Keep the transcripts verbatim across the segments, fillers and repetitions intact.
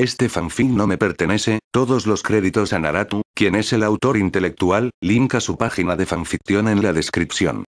Este fanfic no me pertenece, todos los créditos a Naruto, quien es el autor intelectual, link a su página de fanficción en la descripción.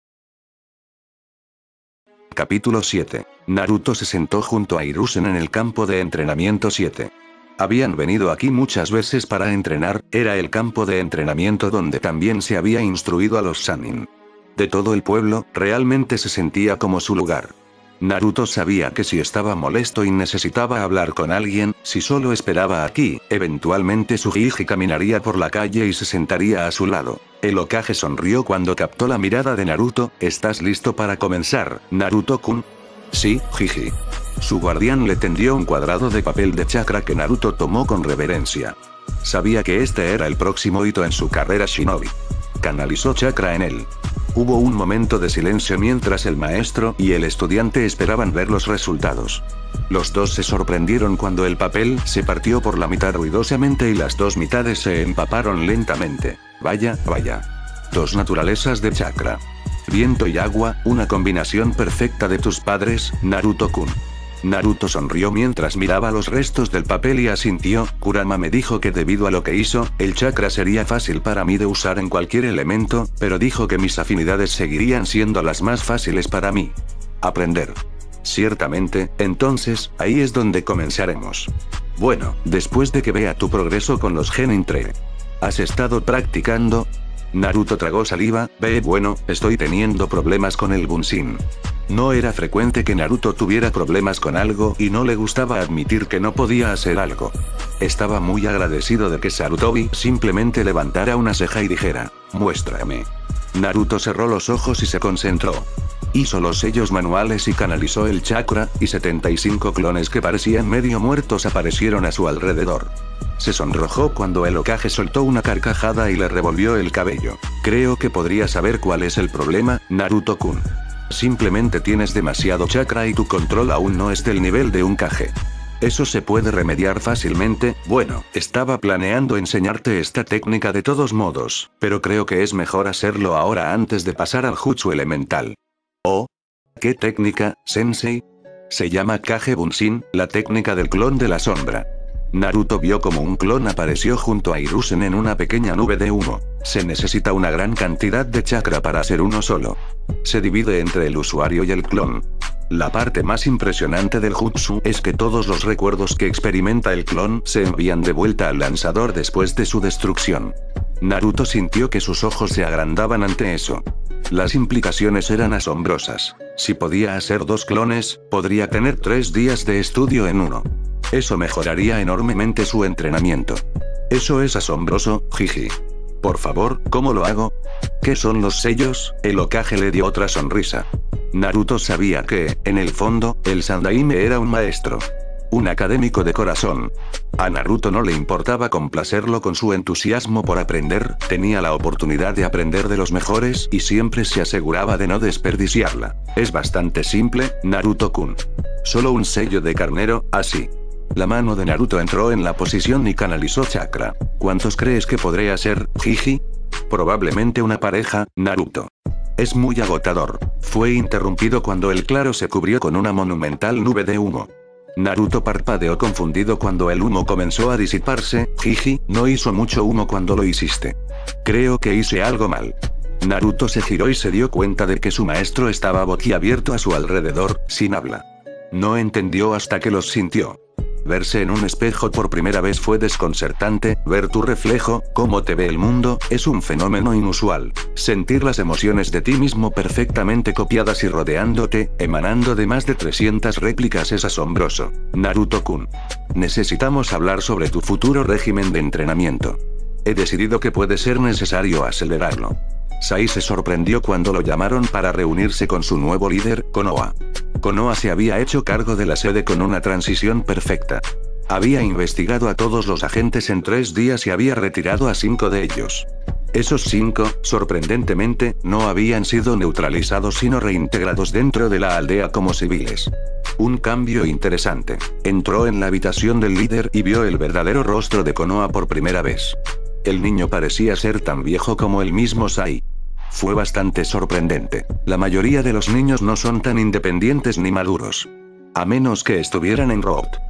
Capítulo siete. Naruto se sentó junto a Hiruzen en el campo de entrenamiento siete. Habían venido aquí muchas veces para entrenar, era el campo de entrenamiento donde también se había instruido a los Sannin. De todo el pueblo, realmente se sentía como su lugar. Naruto sabía que si estaba molesto y necesitaba hablar con alguien, si solo esperaba aquí, eventualmente Tsuji caminaría por la calle y se sentaría a su lado. El Hokage sonrió cuando captó la mirada de Naruto. ¿Estás listo para comenzar, Naruto-kun? Sí, jiji. Su guardián le tendió un cuadrado de papel de chakra que Naruto tomó con reverencia. Sabía que este era el próximo hito en su carrera shinobi. Canalizó chakra en él. Hubo un momento de silencio mientras el maestro y el estudiante esperaban ver los resultados. Los dos se sorprendieron cuando el papel se partió por la mitad ruidosamente y las dos mitades se empaparon lentamente. Vaya, vaya. Dos naturalezas de chakra. Viento y agua, una combinación perfecta de tus padres, Naruto-kun. Naruto sonrió mientras miraba los restos del papel y asintió. Kurama me dijo que debido a lo que hizo, el chakra sería fácil para mí de usar en cualquier elemento, pero dijo que mis afinidades seguirían siendo las más fáciles para mí. Aprender. Ciertamente, entonces, ahí es donde comenzaremos. Bueno, después de que vea tu progreso con los Genin Tre. ¿Has estado practicando? Naruto tragó saliva. Ve, bueno, estoy teniendo problemas con el Bunshin. No era frecuente que Naruto tuviera problemas con algo y no le gustaba admitir que no podía hacer algo. Estaba muy agradecido de que Sarutobi simplemente levantara una ceja y dijera, muéstrame. Naruto cerró los ojos y se concentró. Hizo los sellos manuales y canalizó el chakra, y setenta y cinco clones que parecían medio muertos aparecieron a su alrededor. Se sonrojó cuando el Hokage soltó una carcajada y le revolvió el cabello. Creo que podría saber cuál es el problema, Naruto-kun. Simplemente tienes demasiado chakra y tu control aún no es del nivel de un Kage. Eso se puede remediar fácilmente. Bueno, estaba planeando enseñarte esta técnica de todos modos, pero creo que es mejor hacerlo ahora antes de pasar al jutsu elemental. ¿Oh? ¿Qué técnica, sensei? Se llama Kage Bunshin, la técnica del clon de la sombra. Naruto vio como un clon apareció junto a Hiruzen en una pequeña nube de humo. Se necesita una gran cantidad de chakra para hacer uno solo. Se divide entre el usuario y el clon. La parte más impresionante del jutsu es que todos los recuerdos que experimenta el clon se envían de vuelta al lanzador después de su destrucción. Naruto sintió que sus ojos se agrandaban ante eso. Las implicaciones eran asombrosas. Si podía hacer dos clones, podría tener tres días de estudio en uno. Eso mejoraría enormemente su entrenamiento. Eso es asombroso, jiji. Por favor, ¿cómo lo hago? ¿Qué son los sellos? El Hokage le dio otra sonrisa. Naruto sabía que, en el fondo, el Sandaime era un maestro. Un académico de corazón. A Naruto no le importaba complacerlo con su entusiasmo por aprender, tenía la oportunidad de aprender de los mejores y siempre se aseguraba de no desperdiciarla. Es bastante simple, Naruto-kun. Solo un sello de carnero, así. La mano de Naruto entró en la posición y canalizó chakra. ¿Cuántos crees que podré hacer, jiji? Probablemente una pareja, Naruto. Es muy agotador. Fue interrumpido cuando el claro se cubrió con una monumental nube de humo. Naruto parpadeó confundido cuando el humo comenzó a disiparse. Jiji, no hizo mucho humo cuando lo hiciste. Creo que hice algo mal. Naruto se giró y se dio cuenta de que su maestro estaba boquiabierto a su alrededor, sin habla. No entendió hasta que los sintió. Verse en un espejo por primera vez fue desconcertante. Ver tu reflejo, cómo te ve el mundo, es un fenómeno inusual. Sentir las emociones de ti mismo perfectamente copiadas y rodeándote, emanando de más de trescientas réplicas es asombroso. Naruto-kun. Necesitamos hablar sobre tu futuro régimen de entrenamiento. He decidido que puede ser necesario acelerarlo. Sai se sorprendió cuando lo llamaron para reunirse con su nuevo líder, Konoha. Konoha se había hecho cargo de la sede con una transición perfecta. Había investigado a todos los agentes en tres días y había retirado a cinco de ellos. Esos cinco, sorprendentemente, no habían sido neutralizados sino reintegrados dentro de la aldea como civiles. Un cambio interesante. Entró en la habitación del líder y vio el verdadero rostro de Konoha por primera vez. El niño parecía ser tan viejo como el mismo Sai. Fue bastante sorprendente. La mayoría de los niños no son tan independientes ni maduros. A menos que estuvieran en Road.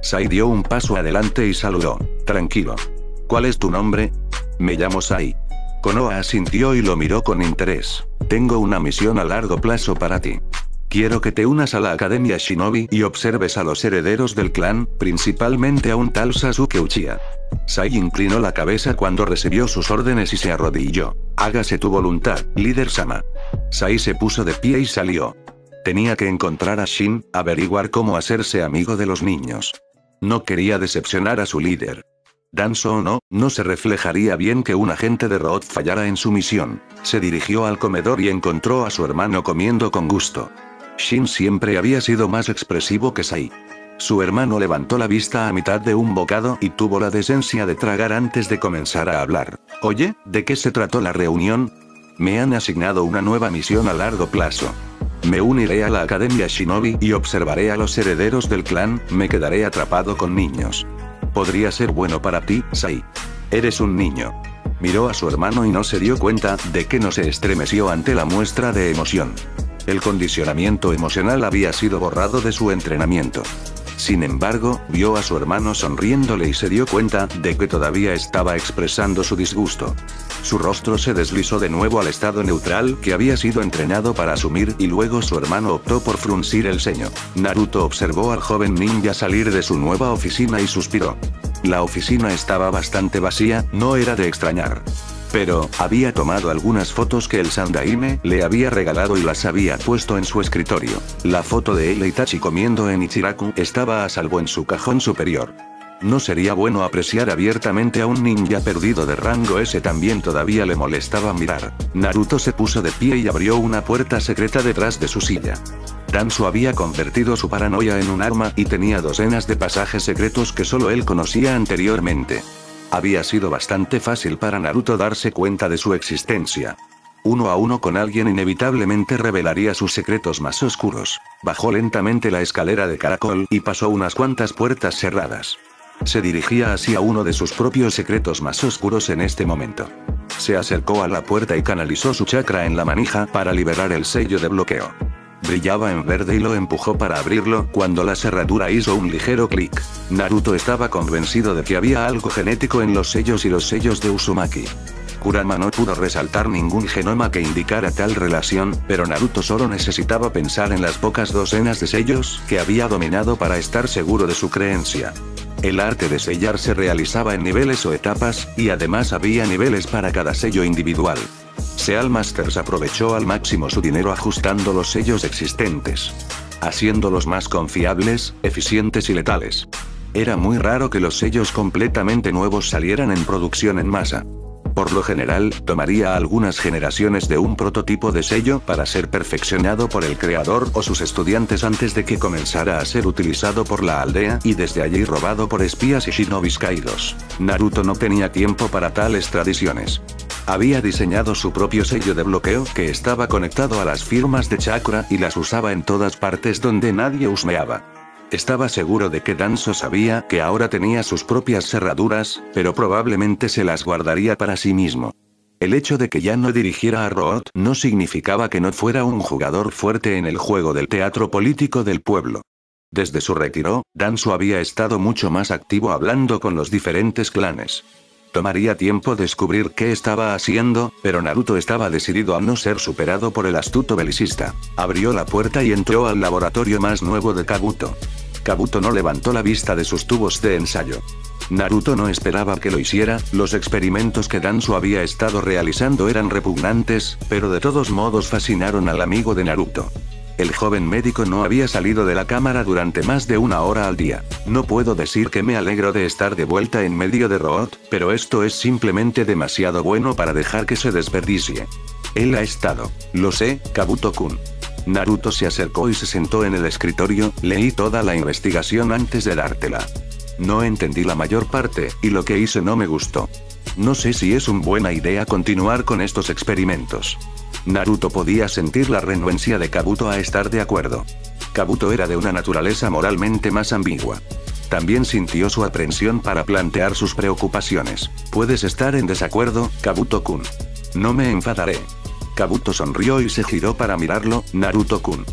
Sai dio un paso adelante y saludó. Tranquilo. ¿Cuál es tu nombre? Me llamo Sai. Konoha asintió y lo miró con interés. Tengo una misión a largo plazo para ti. Quiero que te unas a la Academia Shinobi y observes a los herederos del clan, principalmente a un tal Sasuke Uchiha. Sai inclinó la cabeza cuando recibió sus órdenes y se arrodilló. Hágase tu voluntad, líder Sama. Sai se puso de pie y salió. Tenía que encontrar a Shin, averiguar cómo hacerse amigo de los niños. No quería decepcionar a su líder. Danzo o no, no se reflejaría bien que un agente de Root fallara en su misión. Se dirigió al comedor y encontró a su hermano comiendo con gusto. Shin siempre había sido más expresivo que Sai. Su hermano levantó la vista a mitad de un bocado y tuvo la decencia de tragar antes de comenzar a hablar. Oye, ¿de qué se trató la reunión? Me han asignado una nueva misión a largo plazo. Me uniré a la Academia Shinobi y observaré a los herederos del clan, me quedaré atrapado con niños. Podría ser bueno para ti, Sai. Eres un niño. Miró a su hermano y no se dio cuenta de que no se estremeció ante la muestra de emoción. El condicionamiento emocional había sido borrado de su entrenamiento. Sin embargo, vio a su hermano sonriéndole y se dio cuenta de que todavía estaba expresando su disgusto. Su rostro se deslizó de nuevo al estado neutral que había sido entrenado para asumir y luego su hermano optó por fruncir el ceño. Naruto observó al joven ninja salir de su nueva oficina y suspiró. La oficina estaba bastante vacía, no era de extrañar. Pero, había tomado algunas fotos que el Sandaime le había regalado y las había puesto en su escritorio. La foto de él e Itachi comiendo en Ichiraku estaba a salvo en su cajón superior. No sería bueno apreciar abiertamente a un ninja perdido de rango ese también todavía le molestaba mirar. Naruto se puso de pie y abrió una puerta secreta detrás de su silla. Danzo había convertido su paranoia en un arma y tenía docenas de pasajes secretos que solo él conocía anteriormente. Había sido bastante fácil para Naruto darse cuenta de su existencia. Uno a uno con alguien inevitablemente revelaría sus secretos más oscuros. Bajó lentamente la escalera de caracol y pasó unas cuantas puertas cerradas. Se dirigía hacia uno de sus propios secretos más oscuros en este momento. Se acercó a la puerta y canalizó su chakra en la manija para liberar el sello de bloqueo. Brillaba en verde y lo empujó para abrirlo cuando la cerradura hizo un ligero clic. Naruto estaba convencido de que había algo genético en los sellos y los sellos de Uzumaki. Kurama no pudo resaltar ningún genoma que indicara tal relación, pero Naruto solo necesitaba pensar en las pocas docenas de sellos que había dominado para estar seguro de su creencia. El arte de sellar se realizaba en niveles o etapas, y además había niveles para cada sello individual. Seal Masters aprovechó al máximo su dinero ajustando los sellos existentes, haciéndolos más confiables, eficientes y letales. Era muy raro que los sellos completamente nuevos salieran en producción en masa. Por lo general, tomaría algunas generaciones de un prototipo de sello para ser perfeccionado por el creador o sus estudiantes antes de que comenzara a ser utilizado por la aldea y desde allí robado por espías y shinobis caídos. Naruto no tenía tiempo para tales tradiciones. Había diseñado su propio sello de bloqueo que estaba conectado a las firmas de chakra y las usaba en todas partes donde nadie husmeaba. Estaba seguro de que Danzo sabía que ahora tenía sus propias cerraduras, pero probablemente se las guardaría para sí mismo. El hecho de que ya no dirigiera a Root no significaba que no fuera un jugador fuerte en el juego del teatro político del pueblo. Desde su retiro, Danzo había estado mucho más activo hablando con los diferentes clanes. Tomaría tiempo descubrir qué estaba haciendo, pero Naruto estaba decidido a no ser superado por el astuto belicista. Abrió la puerta y entró al laboratorio más nuevo de Kabuto. Kabuto no levantó la vista de sus tubos de ensayo. Naruto no esperaba que lo hiciera, los experimentos que Danzo había estado realizando eran repugnantes, pero de todos modos fascinaron al amigo de Naruto. El joven médico no había salido de la cámara durante más de una hora al día. No puedo decir que me alegro de estar de vuelta en medio de Root, pero esto es simplemente demasiado bueno para dejar que se desperdicie. Él ha estado. Lo sé, Kabuto-kun. Naruto se acercó y se sentó en el escritorio, leí toda la investigación antes de dártela. No entendí la mayor parte, y lo que hice no me gustó. No sé si es una buena idea continuar con estos experimentos. Naruto podía sentir la renuencia de Kabuto a estar de acuerdo. Kabuto era de una naturaleza moralmente más ambigua. También sintió su aprensión para plantear sus preocupaciones. Puedes estar en desacuerdo, Kabuto-kun. No me enfadaré. Kabuto sonrió y se giró para mirarlo, Naruto-kun.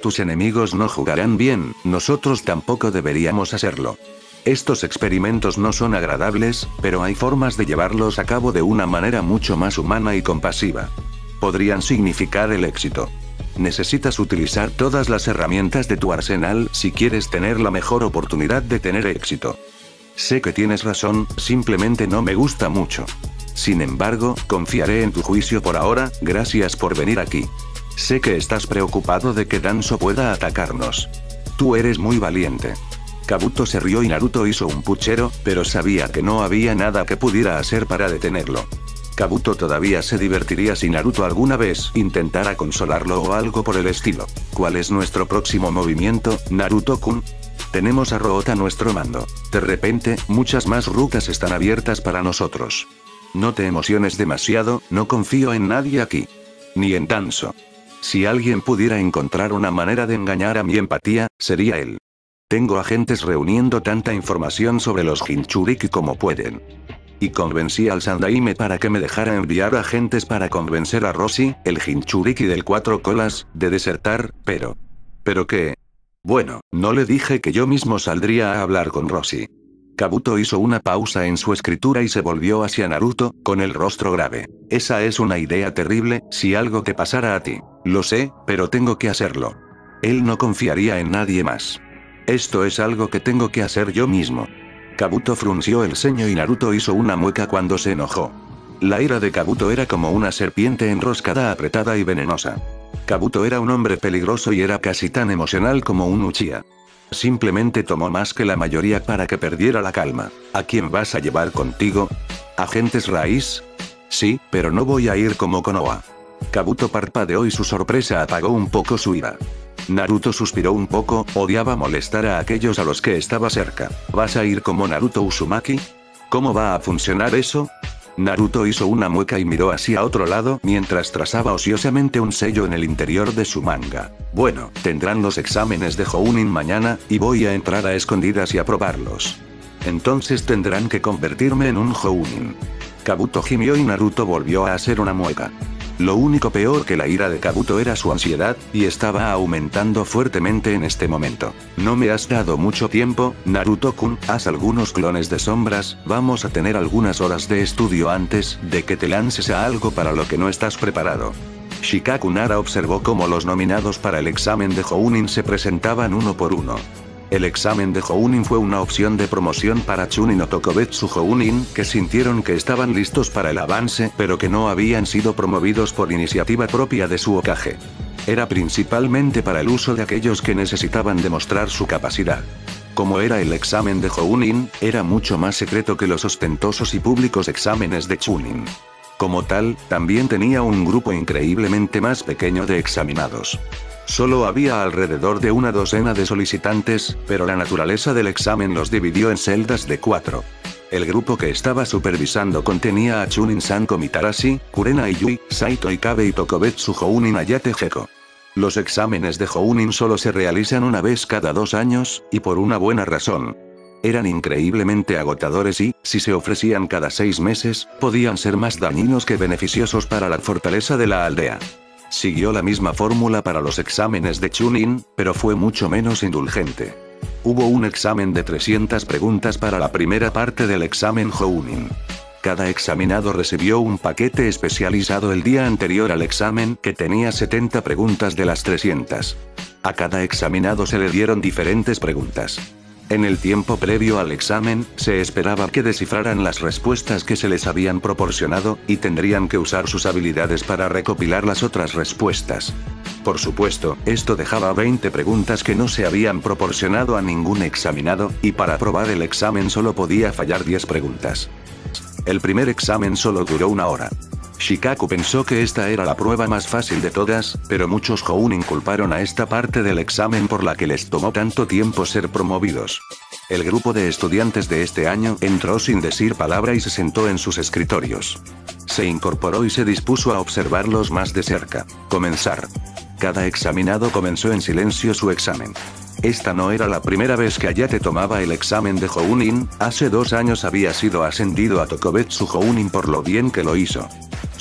Tus enemigos no jugarán bien, nosotros tampoco deberíamos hacerlo. Estos experimentos no son agradables, pero hay formas de llevarlos a cabo de una manera mucho más humana y compasiva. Podrían significar el éxito. Necesitas utilizar todas las herramientas de tu arsenal si quieres tener la mejor oportunidad de tener éxito. Sé que tienes razón, simplemente no me gusta mucho. Sin embargo, confiaré en tu juicio por ahora, gracias por venir aquí. Sé que estás preocupado de que Danzo pueda atacarnos. Tú eres muy valiente. Kabuto se rió y Naruto hizo un puchero, pero sabía que no había nada que pudiera hacer para detenerlo. Kabuto todavía se divertiría si Naruto alguna vez intentara consolarlo o algo por el estilo. ¿Cuál es nuestro próximo movimiento, Naruto-kun? Tenemos a Root a nuestro mando. De repente, muchas más rutas están abiertas para nosotros. No te emociones demasiado, no confío en nadie aquí. Ni en Danzo. Si alguien pudiera encontrar una manera de engañar a mi empatía, sería él. Tengo agentes reuniendo tanta información sobre los Jinchuriki como pueden. Y convencí al Sandaime para que me dejara enviar agentes para convencer a Roshi, el Jinchuriki del cuatro colas, de desertar, pero... ¿Pero qué? Bueno, no le dije que yo mismo saldría a hablar con Roshi. Kabuto hizo una pausa en su escritura y se volvió hacia Naruto, con el rostro grave. Esa es una idea terrible, si algo te pasara a ti. Lo sé, pero tengo que hacerlo. Él no confiaría en nadie más. Esto es algo que tengo que hacer yo mismo. Kabuto frunció el ceño y Naruto hizo una mueca cuando se enojó. La ira de Kabuto era como una serpiente enroscada, apretada y venenosa. Kabuto era un hombre peligroso y era casi tan emocional como un Uchiha. Simplemente tomó más que la mayoría para que perdiera la calma. ¿A quién vas a llevar contigo? ¿Agentes raíz? Sí, pero no voy a ir como Konoha. Kabuto parpadeó y su sorpresa apagó un poco su ira. Naruto suspiró un poco, odiaba molestar a aquellos a los que estaba cerca. ¿Vas a ir como Naruto Uzumaki? ¿Cómo va a funcionar eso? Naruto hizo una mueca y miró hacia otro lado mientras trazaba ociosamente un sello en el interior de su manga. Bueno, tendrán los exámenes de Jounin mañana, y voy a entrar a escondidas y aprobarlos. Entonces tendrán que convertirme en un Jounin. Kabuto gimió y Naruto volvió a hacer una mueca. Lo único peor que la ira de Kabuto era su ansiedad, y estaba aumentando fuertemente en este momento. No me has dado mucho tiempo, Naruto-kun, haz algunos clones de sombras, vamos a tener algunas horas de estudio antes de que te lances a algo para lo que no estás preparado. Shikaku Nara observó cómo los nominados para el examen de Jounin se presentaban uno por uno. El examen de Jounin fue una opción de promoción para Chunin o Tokobetsu Jounin, que sintieron que estaban listos para el avance, pero que no habían sido promovidos por iniciativa propia de su Hokage. Era principalmente para el uso de aquellos que necesitaban demostrar su capacidad. Como era el examen de Jounin, era mucho más secreto que los ostentosos y públicos exámenes de Chunin. Como tal, también tenía un grupo increíblemente más pequeño de examinados. Solo había alrededor de una docena de solicitantes, pero la naturaleza del examen los dividió en celdas de cuatro. El grupo que estaba supervisando contenía a Chunin-san Komitarashi, Kurenai Yui, Saito Ikabe y Tokobetsu Jounin Ayate Geko. Los exámenes de Jounin solo se realizan una vez cada dos años, y por una buena razón. Eran increíblemente agotadores y, si se ofrecían cada seis meses, podían ser más dañinos que beneficiosos para la fortaleza de la aldea. Siguió la misma fórmula para los exámenes de Chunin, pero fue mucho menos indulgente. Hubo un examen de trescientas preguntas para la primera parte del examen Jounin. Cada examinado recibió un paquete especializado el día anterior al examen que tenía setenta preguntas de las trescientas. A cada examinado se le dieron diferentes preguntas. En el tiempo previo al examen, se esperaba que descifraran las respuestas que se les habían proporcionado, y tendrían que usar sus habilidades para recopilar las otras respuestas. Por supuesto, esto dejaba veinte preguntas que no se habían proporcionado a ningún examinado, y para aprobar el examen solo podía fallar diez preguntas. El primer examen solo duró una hora. Shikaku pensó que esta era la prueba más fácil de todas, pero muchos Jounin culparon a esta parte del examen por la que les tomó tanto tiempo ser promovidos. El grupo de estudiantes de este año entró sin decir palabra y se sentó en sus escritorios. Se incorporó y se dispuso a observarlos más de cerca. Comenzar. Cada examinado comenzó en silencio su examen. Esta no era la primera vez que Ayate tomaba el examen de Jounin, hace dos años había sido ascendido a Tokobetsu Jounin por lo bien que lo hizo.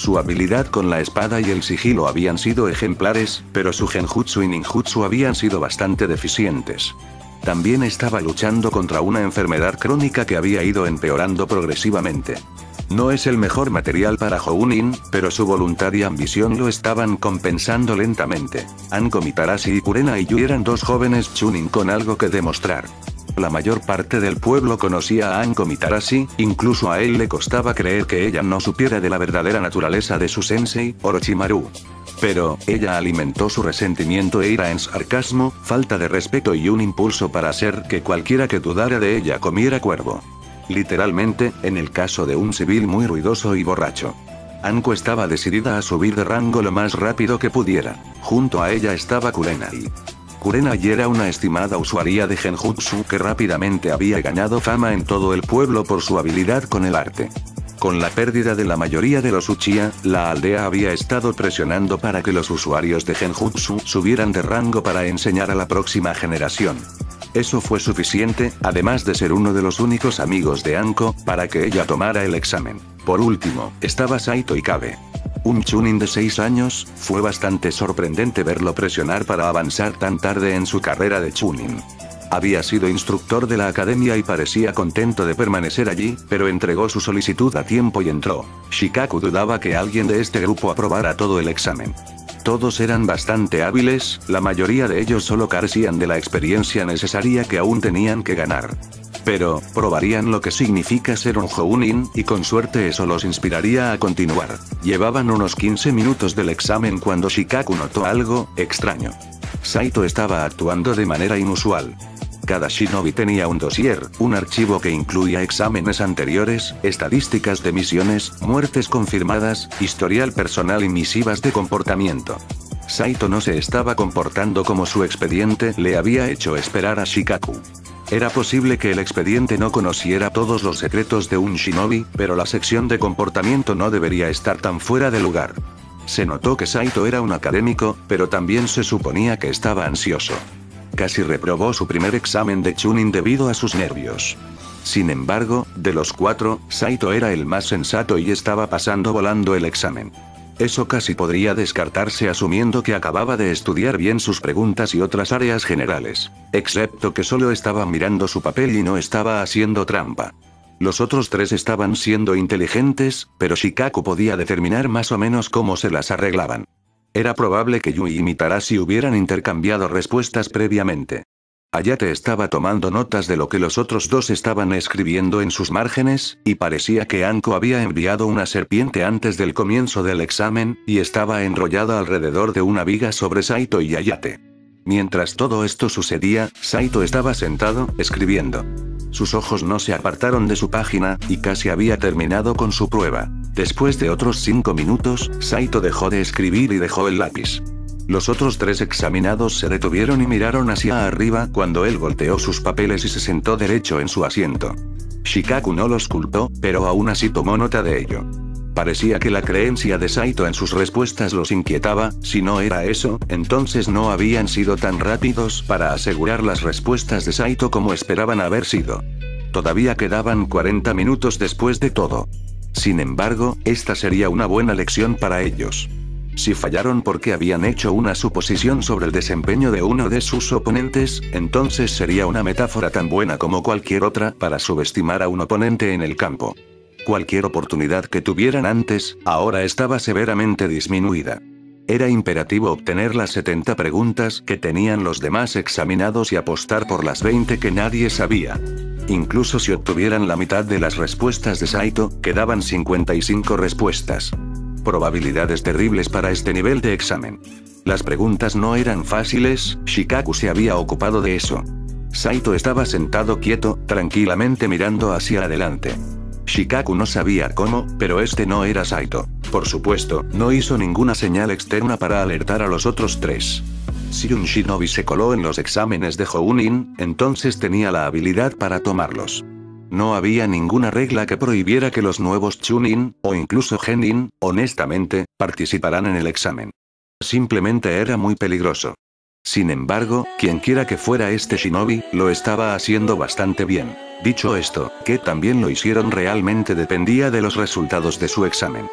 Su habilidad con la espada y el sigilo habían sido ejemplares, pero su genjutsu y ninjutsu habían sido bastante deficientes. También estaba luchando contra una enfermedad crónica que había ido empeorando progresivamente. No es el mejor material para Jounin, pero su voluntad y ambición lo estaban compensando lentamente. Anko Mitarashi y Kurena Iyu eran dos jóvenes chunin con algo que demostrar. La mayor parte del pueblo conocía a Anko Mitarashi, incluso a él le costaba creer que ella no supiera de la verdadera naturaleza de su sensei, Orochimaru. Pero, ella alimentó su resentimiento e ira en sarcasmo, falta de respeto y un impulso para hacer que cualquiera que dudara de ella comiera cuervo. Literalmente, en el caso de un civil muy ruidoso y borracho. Anko estaba decidida a subir de rango lo más rápido que pudiera. Junto a ella estaba Kurenai. Kurenai era una estimada usuaria de genjutsu que rápidamente había ganado fama en todo el pueblo por su habilidad con el arte. Con la pérdida de la mayoría de los Uchiha, la aldea había estado presionando para que los usuarios de genjutsu subieran de rango para enseñar a la próxima generación. Eso fue suficiente, además de ser uno de los únicos amigos de Anko, para que ella tomara el examen. Por último, estaba Saito Ikabe. Un chunin de seis años, fue bastante sorprendente verlo presionar para avanzar tan tarde en su carrera de chunin. Había sido instructor de la academia y parecía contento de permanecer allí, pero entregó su solicitud a tiempo y entró. Shikaku dudaba que alguien de este grupo aprobara todo el examen. Todos eran bastante hábiles, la mayoría de ellos solo carecían de la experiencia necesaria que aún tenían que ganar. Pero, probarían lo que significa ser un Jounin, y con suerte eso los inspiraría a continuar. Llevaban unos quince minutos del examen cuando Shikaku notó algo extraño. Saito estaba actuando de manera inusual. Cada shinobi tenía un dossier, un archivo que incluía exámenes anteriores, estadísticas de misiones, muertes confirmadas, historial personal y misivas de comportamiento. Saito no se estaba comportando como su expediente le había hecho esperar a Shikaku. Era posible que el expediente no conociera todos los secretos de un shinobi, pero la sección de comportamiento no debería estar tan fuera de lugar. Se notó que Saito era un académico, pero también se suponía que estaba ansioso. Casi reprobó su primer examen de chunin debido a sus nervios. Sin embargo, de los cuatro, Saito era el más sensato y estaba pasando volando el examen. Eso casi podría descartarse asumiendo que acababa de estudiar bien sus preguntas y otras áreas generales. Excepto que solo estaba mirando su papel y no estaba haciendo trampa. Los otros tres estaban siendo inteligentes, pero Shikaku podía determinar más o menos cómo se las arreglaban. Era probable que Yui y Mitarashi hubieran intercambiado respuestas previamente. Hayate estaba tomando notas de lo que los otros dos estaban escribiendo en sus márgenes, y parecía que Anko había enviado una serpiente antes del comienzo del examen, y estaba enrollada alrededor de una viga sobre Saito y Hayate. Mientras todo esto sucedía, Saito estaba sentado, escribiendo. Sus ojos no se apartaron de su página, y casi había terminado con su prueba. Después de otros cinco minutos, Saito dejó de escribir y dejó el lápiz. Los otros tres examinados se detuvieron y miraron hacia arriba cuando él volteó sus papeles y se sentó derecho en su asiento. Shikaku no los culpó, pero aún así tomó nota de ello. Parecía que la creencia de Saito en sus respuestas los inquietaba, si no era eso, entonces no habían sido tan rápidos para asegurar las respuestas de Saito como esperaban haber sido. Todavía quedaban cuarenta minutos después de todo. Sin embargo, esta sería una buena lección para ellos. Si fallaron porque habían hecho una suposición sobre el desempeño de uno de sus oponentes, entonces sería una metáfora tan buena como cualquier otra para subestimar a un oponente en el campo. Cualquier oportunidad que tuvieran antes, ahora estaba severamente disminuida. Era imperativo obtener las setenta preguntas que tenían los demás examinados y apostar por las veinte que nadie sabía. Incluso si obtuvieran la mitad de las respuestas de Saito, quedaban cincuenta y cinco respuestas. Probabilidades terribles para este nivel de examen. Las preguntas no eran fáciles, Shikaku se había ocupado de eso. Saito estaba sentado quieto, tranquilamente mirando hacia adelante. Shikaku no sabía cómo, pero este no era Saito. Por supuesto, no hizo ninguna señal externa para alertar a los otros tres. Si un shinobi se coló en los exámenes de Jounin, entonces tenía la habilidad para tomarlos. No había ninguna regla que prohibiera que los nuevos chunin, o incluso genin, honestamente, participaran en el examen. Simplemente era muy peligroso. Sin embargo, quienquiera que fuera este shinobi, lo estaba haciendo bastante bien. Dicho esto, que también lo hicieron realmente dependía de los resultados de su examen.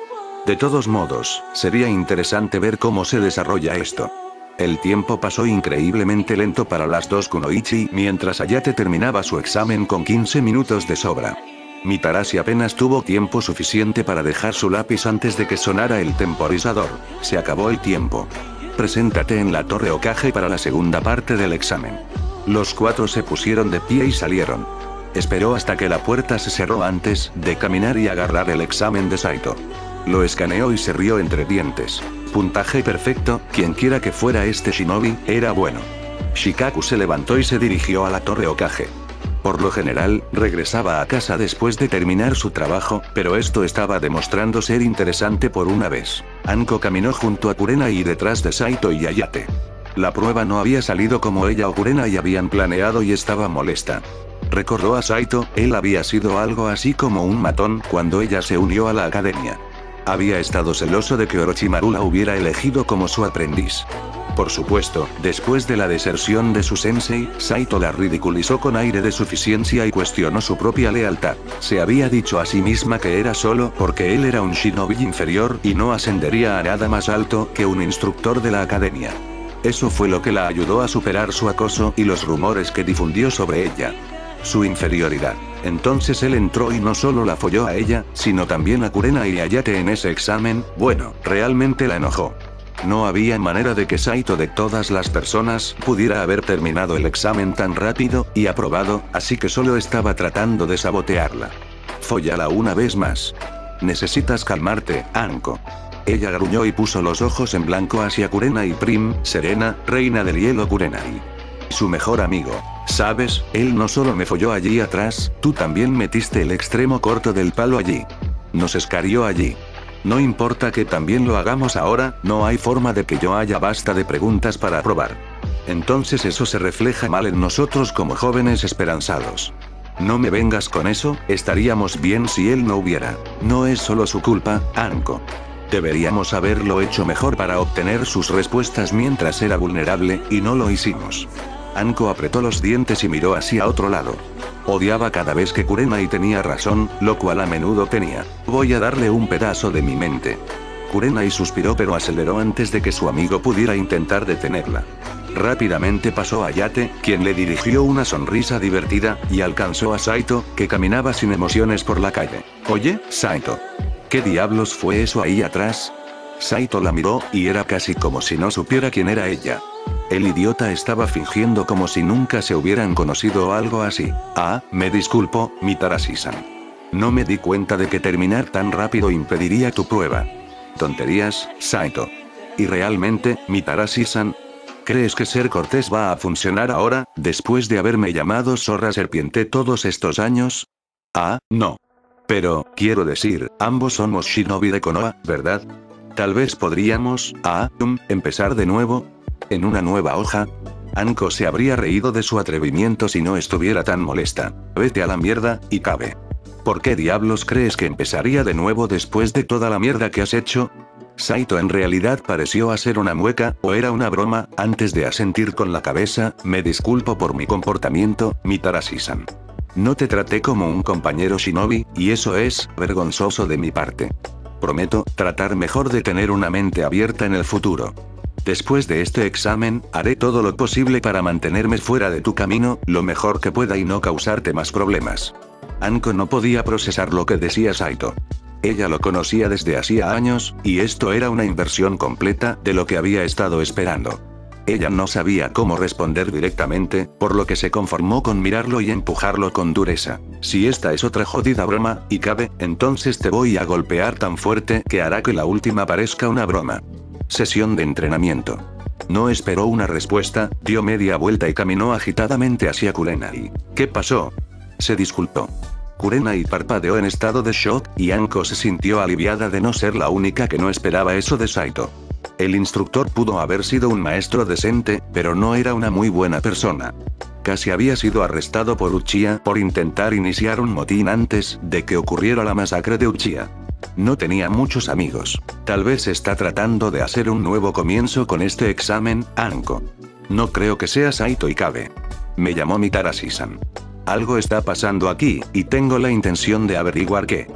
De todos modos, sería interesante ver cómo se desarrolla esto. El tiempo pasó increíblemente lento para las dos Kunoichi mientras Ayate terminaba su examen con quince minutos de sobra. Mitarashi apenas tuvo tiempo suficiente para dejar su lápiz antes de que sonara el temporizador. Se acabó el tiempo. Preséntate en la Torre Hokage para la segunda parte del examen. Los cuatro se pusieron de pie y salieron. Esperó hasta que la puerta se cerró antes de caminar y agarrar el examen de Saito. Lo escaneó y se rió entre dientes. Puntaje perfecto, quienquiera que fuera este shinobi, era bueno. Shikaku se levantó y se dirigió a la Torre Hokage. Por lo general, regresaba a casa después de terminar su trabajo, pero esto estaba demostrando ser interesante por una vez. Anko caminó junto a Kurenai y detrás de Saito y Ayate. La prueba no había salido como ella o Kurenai habían planeado y estaba molesta. Recordó a Saito, él había sido algo así como un matón cuando ella se unió a la academia. Había estado celoso de que Orochimaru la hubiera elegido como su aprendiz. Por supuesto, después de la deserción de su sensei, Saito la ridiculizó con aire de suficiencia y cuestionó su propia lealtad. Se había dicho a sí misma que era solo porque él era un shinobi inferior y no ascendería a nada más alto que un instructor de la academia. Eso fue lo que la ayudó a superar su acoso y los rumores que difundió sobre ella. Su inferioridad. Entonces él entró y no solo la folló a ella, sino también a Kurenai y Ayate en ese examen. Bueno, realmente la enojó. No había manera de que Saito de todas las personas pudiera haber terminado el examen tan rápido y aprobado, así que solo estaba tratando de sabotearla. Fóllala una vez más. Necesitas calmarte, Anko. Ella gruñó y puso los ojos en blanco hacia Kurenai Prim, Serena, reina del hielo Kurenai. Su mejor amigo. ¿Sabes? Él no solo me folló allí atrás, tú también metiste el extremo corto del palo allí. Nos escarió allí. No importa que también lo hagamos ahora, no hay forma de que yo haya basta de preguntas para probar. Entonces eso se refleja mal en nosotros como jóvenes esperanzados. No me vengas con eso, estaríamos bien si él no hubiera. No es solo su culpa, Anko. Deberíamos haberlo hecho mejor para obtener sus respuestas mientras era vulnerable, y no lo hicimos. Anko apretó los dientes y miró hacia otro lado. Odiaba cada vez que Kurenai tenía razón, lo cual a menudo tenía. Voy a darle un pedazo de mi mente. Kurenai suspiró pero aceleró antes de que su amigo pudiera intentar detenerla. Rápidamente pasó a Ayate, quien le dirigió una sonrisa divertida, y alcanzó a Saito, que caminaba sin emociones por la calle. Oye, Saito. ¿Qué diablos fue eso ahí atrás? Saito la miró, y era casi como si no supiera quién era ella. El idiota estaba fingiendo como si nunca se hubieran conocido o algo así. Ah, me disculpo, Mitarashi-san. No me di cuenta de que terminar tan rápido impediría tu prueba. Tonterías, Saito. ¿Y realmente, Mitarashi-san? ¿Crees que ser cortés va a funcionar ahora, después de haberme llamado zorra serpiente todos estos años? Ah, no. Pero, quiero decir, ambos somos shinobi de Konoha, ¿verdad? Tal vez podríamos, ah, um, empezar de nuevo. ¿En una nueva hoja? Anko se habría reído de su atrevimiento si no estuviera tan molesta. Vete a la mierda, Ikabe. ¿Por qué diablos crees que empezaría de nuevo después de toda la mierda que has hecho? Saito en realidad pareció hacer una mueca, o era una broma, antes de asentir con la cabeza. Me disculpo por mi comportamiento, Mitarashi-san. No te traté como un compañero shinobi, y eso es vergonzoso de mi parte. Prometo tratar mejor de tener una mente abierta en el futuro. Después de este examen, haré todo lo posible para mantenerme fuera de tu camino, lo mejor que pueda y no causarte más problemas. Anko no podía procesar lo que decía Saito. Ella lo conocía desde hacía años, y esto era una inversión completa de lo que había estado esperando. Ella no sabía cómo responder directamente, por lo que se conformó con mirarlo y empujarlo con dureza. Si esta es otra jodida broma, Ikabe, entonces te voy a golpear tan fuerte que hará que la última parezca una broma. Sesión de entrenamiento. No esperó una respuesta, dio media vuelta y caminó agitadamente hacia Kurenai. ¿Qué pasó? Se disculpó. Kurenai parpadeó en estado de shock, y Anko se sintió aliviada de no ser la única que no esperaba eso de Saito. El instructor pudo haber sido un maestro decente, pero no era una muy buena persona. Casi había sido arrestado por Uchiha por intentar iniciar un motín antes de que ocurriera la masacre de Uchiha. No tenía muchos amigos. Tal vez está tratando de hacer un nuevo comienzo con este examen, Anko. No creo que sea Saito Ikabe. Me llamó Mitarashi-san. Algo está pasando aquí, y tengo la intención de averiguar qué.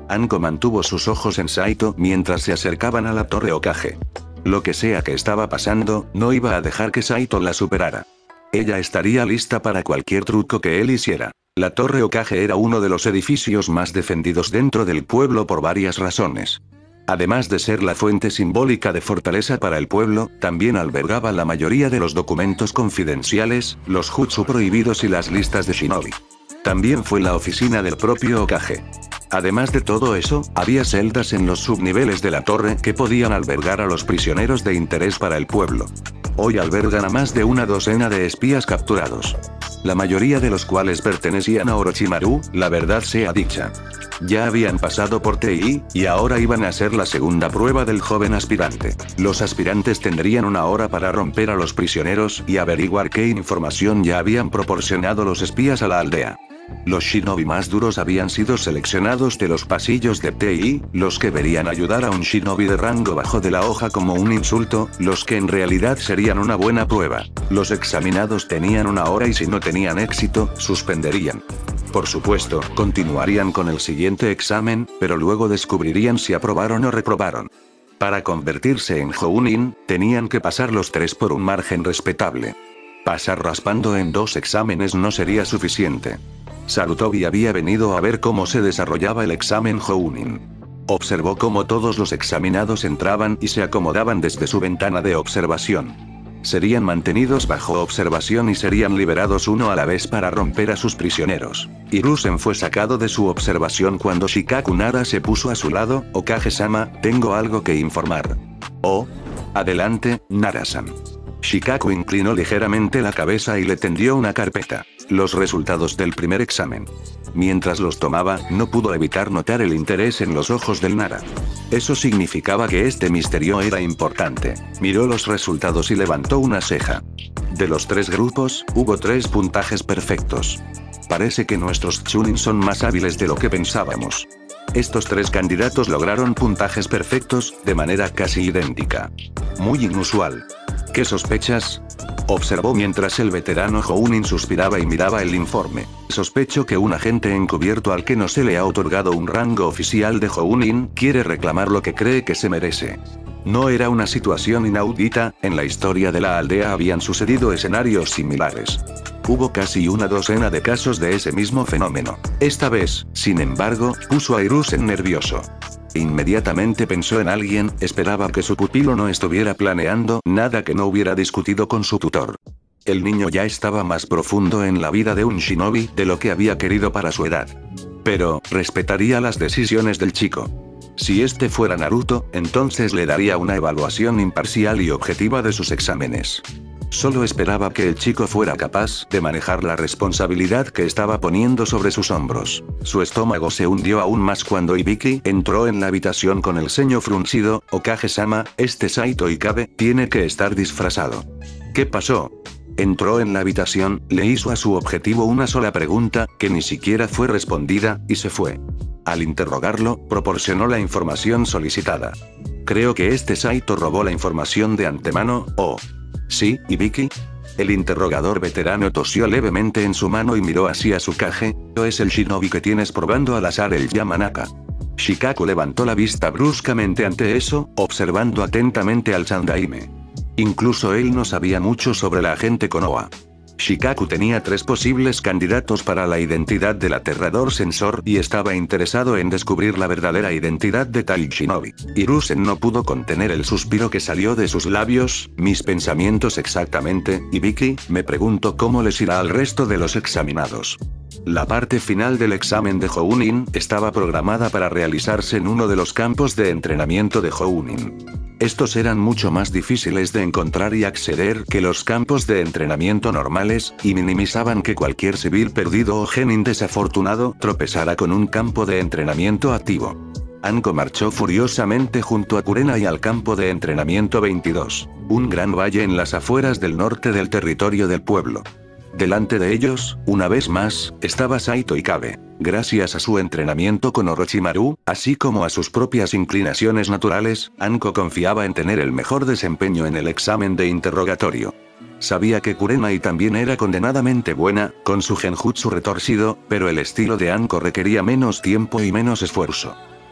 Anko mantuvo sus ojos en Saito mientras se acercaban a la torre Hokage. Lo que sea que estaba pasando, no iba a dejar que Saito la superara. Ella estaría lista para cualquier truco que él hiciera. La torre Hokage era uno de los edificios más defendidos dentro del pueblo por varias razones. Además de ser la fuente simbólica de fortaleza para el pueblo, también albergaba la mayoría de los documentos confidenciales, los jutsu prohibidos y las listas de shinobi. También fue la oficina del propio Hokage. Además de todo eso, había celdas en los subniveles de la torre que podían albergar a los prisioneros de interés para el pueblo. Hoy albergan a más de una docena de espías capturados. La mayoría de los cuales pertenecían a Orochimaru, la verdad sea dicha. Ya habían pasado por T I, y ahora iban a hacer la segunda prueba del joven aspirante. Los aspirantes tendrían una hora para romper a los prisioneros y averiguar qué información ya habían proporcionado los espías a la aldea. Los shinobi más duros habían sido seleccionados de los pasillos de T I, los que verían ayudar a un shinobi de rango bajo de la hoja como un insulto, los que en realidad serían una buena prueba. Los examinados tenían una hora y si no tenían éxito, suspenderían. Por supuesto, continuarían con el siguiente examen, pero luego descubrirían si aprobaron o reprobaron. Para convertirse en Jounin, tenían que pasar los tres por un margen respetable. Pasar raspando en dos exámenes no sería suficiente. Sarutobi había venido a ver cómo se desarrollaba el examen Jounin. Observó cómo todos los examinados entraban y se acomodaban desde su ventana de observación. Serían mantenidos bajo observación y serían liberados uno a la vez para romper a sus prisioneros. Hiruzen fue sacado de su observación cuando Shikaku Nara se puso a su lado. Okage-sama, tengo algo que informar. Oh. Adelante, Nara-san. Shikaku inclinó ligeramente la cabeza y le tendió una carpeta. Los resultados del primer examen. Mientras los tomaba, no pudo evitar notar el interés en los ojos del Nara. Eso significaba que este misterio era importante. Miró los resultados y levantó una ceja. De los tres grupos, hubo tres puntajes perfectos. Parece que nuestros Chunin son más hábiles de lo que pensábamos. Estos tres candidatos lograron puntajes perfectos, de manera casi idéntica. Muy inusual. ¿Qué sospechas? Observó mientras el veterano Jounin suspiraba y miraba el informe. Sospecho que un agente encubierto al que no se le ha otorgado un rango oficial de Jounin quiere reclamar lo que cree que se merece. No era una situación inaudita, en la historia de la aldea habían sucedido escenarios similares. Hubo casi una docena de casos de ese mismo fenómeno. Esta vez, sin embargo, puso a Hiruzen nervioso. Inmediatamente pensó en alguien, esperaba que su pupilo no estuviera planeando nada que no hubiera discutido con su tutor. El niño ya estaba más profundo en la vida de un shinobi de lo que había querido para su edad. Pero, respetaría las decisiones del chico. Si este fuera Naruto, entonces le daría una evaluación imparcial y objetiva de sus exámenes. Solo esperaba que el chico fuera capaz de manejar la responsabilidad que estaba poniendo sobre sus hombros. Su estómago se hundió aún más cuando Ibiki entró en la habitación con el ceño fruncido. Okage-sama, este Saito Ikabe tiene que estar disfrazado. ¿Qué pasó? Entró en la habitación, le hizo a su objetivo una sola pregunta, que ni siquiera fue respondida, y se fue. Al interrogarlo, proporcionó la información solicitada. Creo que este Saito robó la información de antemano, ¿o? ¿Sí, Ibiki? El interrogador veterano tosió levemente en su mano y miró hacia su Kage. ¿O es el shinobi que tienes probando al azar el Yamanaka? Shikaku levantó la vista bruscamente ante eso, observando atentamente al Sandaime. Incluso él no sabía mucho sobre la agente Konoha. Shikaku tenía tres posibles candidatos para la identidad del aterrador sensor y estaba interesado en descubrir la verdadera identidad de tal shinobi. Hiruzen no pudo contener el suspiro que salió de sus labios. Mis pensamientos exactamente, Ibiki, me pregunto cómo les irá al resto de los examinados. La parte final del examen de Jounin estaba programada para realizarse en uno de los campos de entrenamiento de Jounin. Estos eran mucho más difíciles de encontrar y acceder que los campos de entrenamiento normales, y minimizaban que cualquier civil perdido o genin desafortunado tropezara con un campo de entrenamiento activo. Anko marchó furiosamente junto a Kurena y al campo de entrenamiento veintidós, un gran valle en las afueras del norte del territorio del pueblo. Delante de ellos, una vez más, estaba Saito Ikabe. Gracias a su entrenamiento con Orochimaru, así como a sus propias inclinaciones naturales, Anko confiaba en tener el mejor desempeño en el examen de interrogatorio. Sabía que Kurenai también era condenadamente buena, con su genjutsu retorcido, pero el estilo de Anko requería menos tiempo y menos esfuerzo.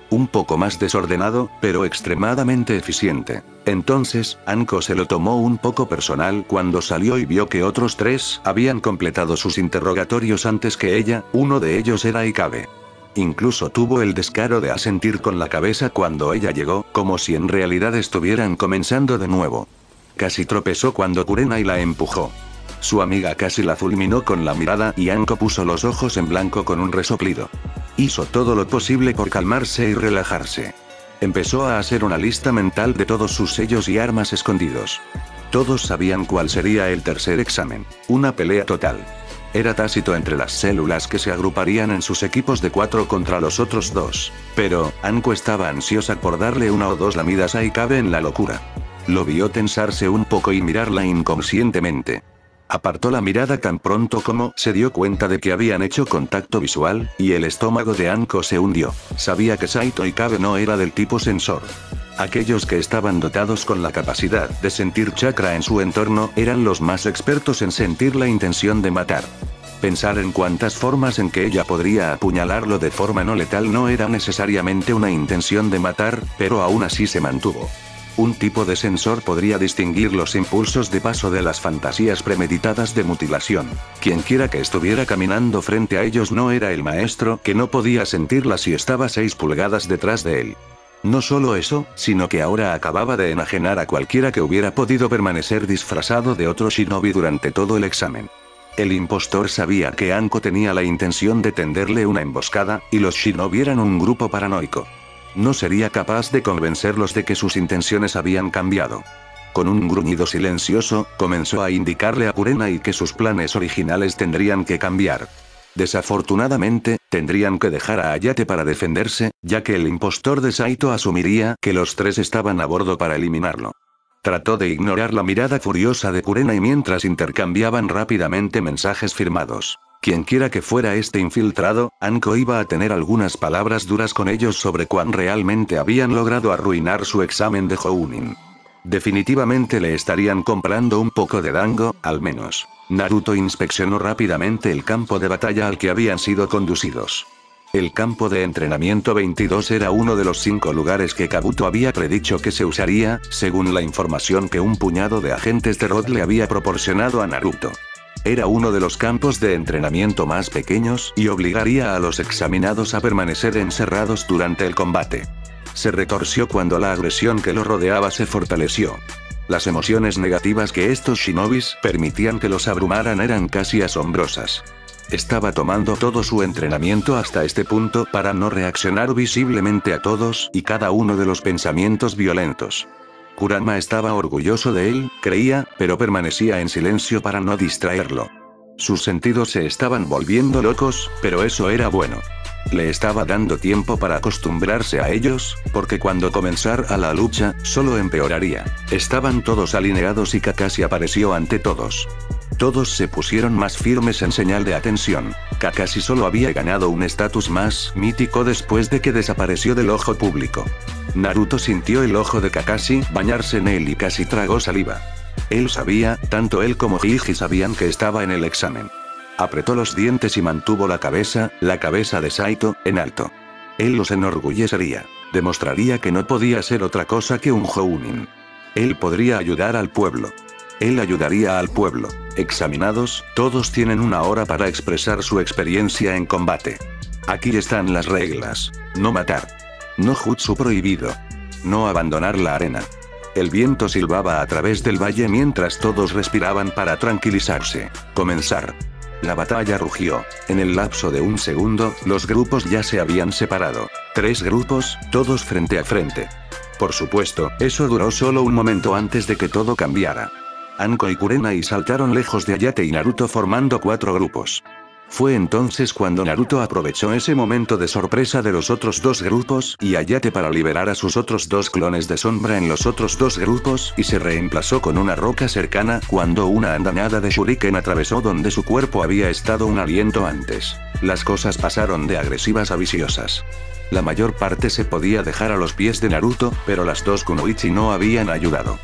Un poco más desordenado, pero extremadamente eficiente. Entonces, Anko se lo tomó un poco personal cuando salió y vio que otros tres habían completado sus interrogatorios antes que ella, uno de ellos era Ikabe. Incluso tuvo el descaro de asentir con la cabeza cuando ella llegó, como si en realidad estuvieran comenzando de nuevo. Casi tropezó cuando Kurenai la empujó. Su amiga casi la fulminó con la mirada y Anko puso los ojos en blanco con un resoplido. Hizo todo lo posible por calmarse y relajarse. Empezó a hacer una lista mental de todos sus sellos y armas escondidos. Todos sabían cuál sería el tercer examen. Una pelea total. Era tácito entre las células que se agruparían en sus equipos de cuatro contra los otros dos. Pero, Anko estaba ansiosa por darle una o dos lamidas a Ikabe en la locura. Lo vio tensarse un poco y mirarla inconscientemente. Apartó la mirada tan pronto como se dio cuenta de que habían hecho contacto visual, y el estómago de Anko se hundió. Sabía que Saito Ikabe no era del tipo sensor. Aquellos que estaban dotados con la capacidad de sentir chakra en su entorno eran los más expertos en sentir la intención de matar. Pensar en cuántas formas en que ella podría apuñalarlo de forma no letal no era necesariamente una intención de matar, pero aún así se mantuvo. Un tipo de sensor podría distinguir los impulsos de paso de las fantasías premeditadas de mutilación. Quienquiera que estuviera caminando frente a ellos no era el maestro, que no podía sentirla si estaba seis pulgadas detrás de él. No solo eso, sino que ahora acababa de enajenar a cualquiera que hubiera podido permanecer disfrazado de otro shinobi durante todo el examen. El impostor sabía que Anko tenía la intención de tenderle una emboscada, y los shinobi eran un grupo paranoico. No sería capaz de convencerlos de que sus intenciones habían cambiado. Con un gruñido silencioso, comenzó a indicarle a Kurenai que sus planes originales tendrían que cambiar. Desafortunadamente, tendrían que dejar a Ayate para defenderse, ya que el impostor de Saito asumiría que los tres estaban a bordo para eliminarlo. Trató de ignorar la mirada furiosa de Kurenai mientras intercambiaban rápidamente mensajes firmados. Quienquiera que fuera este infiltrado, Anko iba a tener algunas palabras duras con ellos sobre cuán realmente habían logrado arruinar su examen de Jounin. Definitivamente le estarían comprando un poco de dango, al menos. Naruto inspeccionó rápidamente el campo de batalla al que habían sido conducidos. El campo de entrenamiento veintidós era uno de los cinco lugares que Kabuto había predicho que se usaría, según la información que un puñado de agentes de Roth le había proporcionado a Naruto. Era uno de los campos de entrenamiento más pequeños y obligaría a los examinados a permanecer encerrados durante el combate. Se retorció cuando la agresión que lo rodeaba se fortaleció. Las emociones negativas que estos shinobis permitían que los abrumaran eran casi asombrosas. Estaba tomando todo su entrenamiento hasta este punto para no reaccionar visiblemente a todos y cada uno de los pensamientos violentos. Kurama estaba orgulloso de él, creía, pero permanecía en silencio para no distraerlo. Sus sentidos se estaban volviendo locos, pero eso era bueno. Le estaba dando tiempo para acostumbrarse a ellos, porque cuando comenzara la lucha, solo empeoraría. Estaban todos alineados y Kakashi apareció ante todos. Todos se pusieron más firmes en señal de atención. Kakashi solo había ganado un estatus más mítico después de que desapareció del ojo público. Naruto sintió el ojo de Kakashi bañarse en él y casi tragó saliva. Él sabía, tanto él como Hiji sabían que estaba en el examen. Apretó los dientes y mantuvo la cabeza, la cabeza de Saito, en alto. Él los enorgullecería. Demostraría que no podía ser otra cosa que un Jounin. Él podría ayudar al pueblo. Él ayudaría al pueblo. Examinados, todos tienen una hora para expresar su experiencia en combate. Aquí están las reglas. No matar. No jutsu prohibido. No abandonar la arena. El viento silbaba a través del valle mientras todos respiraban para tranquilizarse. Comenzar. La batalla rugió. En el lapso de un segundo, los grupos ya se habían separado. Tres grupos, todos frente a frente. Por supuesto, eso duró solo un momento antes de que todo cambiara. Anko y Kurenai saltaron lejos de Ayate y Naruto formando cuatro grupos. Fue entonces cuando Naruto aprovechó ese momento de sorpresa de los otros dos grupos y Ayate para liberar a sus otros dos clones de sombra en los otros dos grupos y se reemplazó con una roca cercana cuando una andanada de shuriken atravesó donde su cuerpo había estado un aliento antes. Las cosas pasaron de agresivas a viciosas. La mayor parte se podía dejar a los pies de Naruto, pero las dos kunoichi no habían ayudado.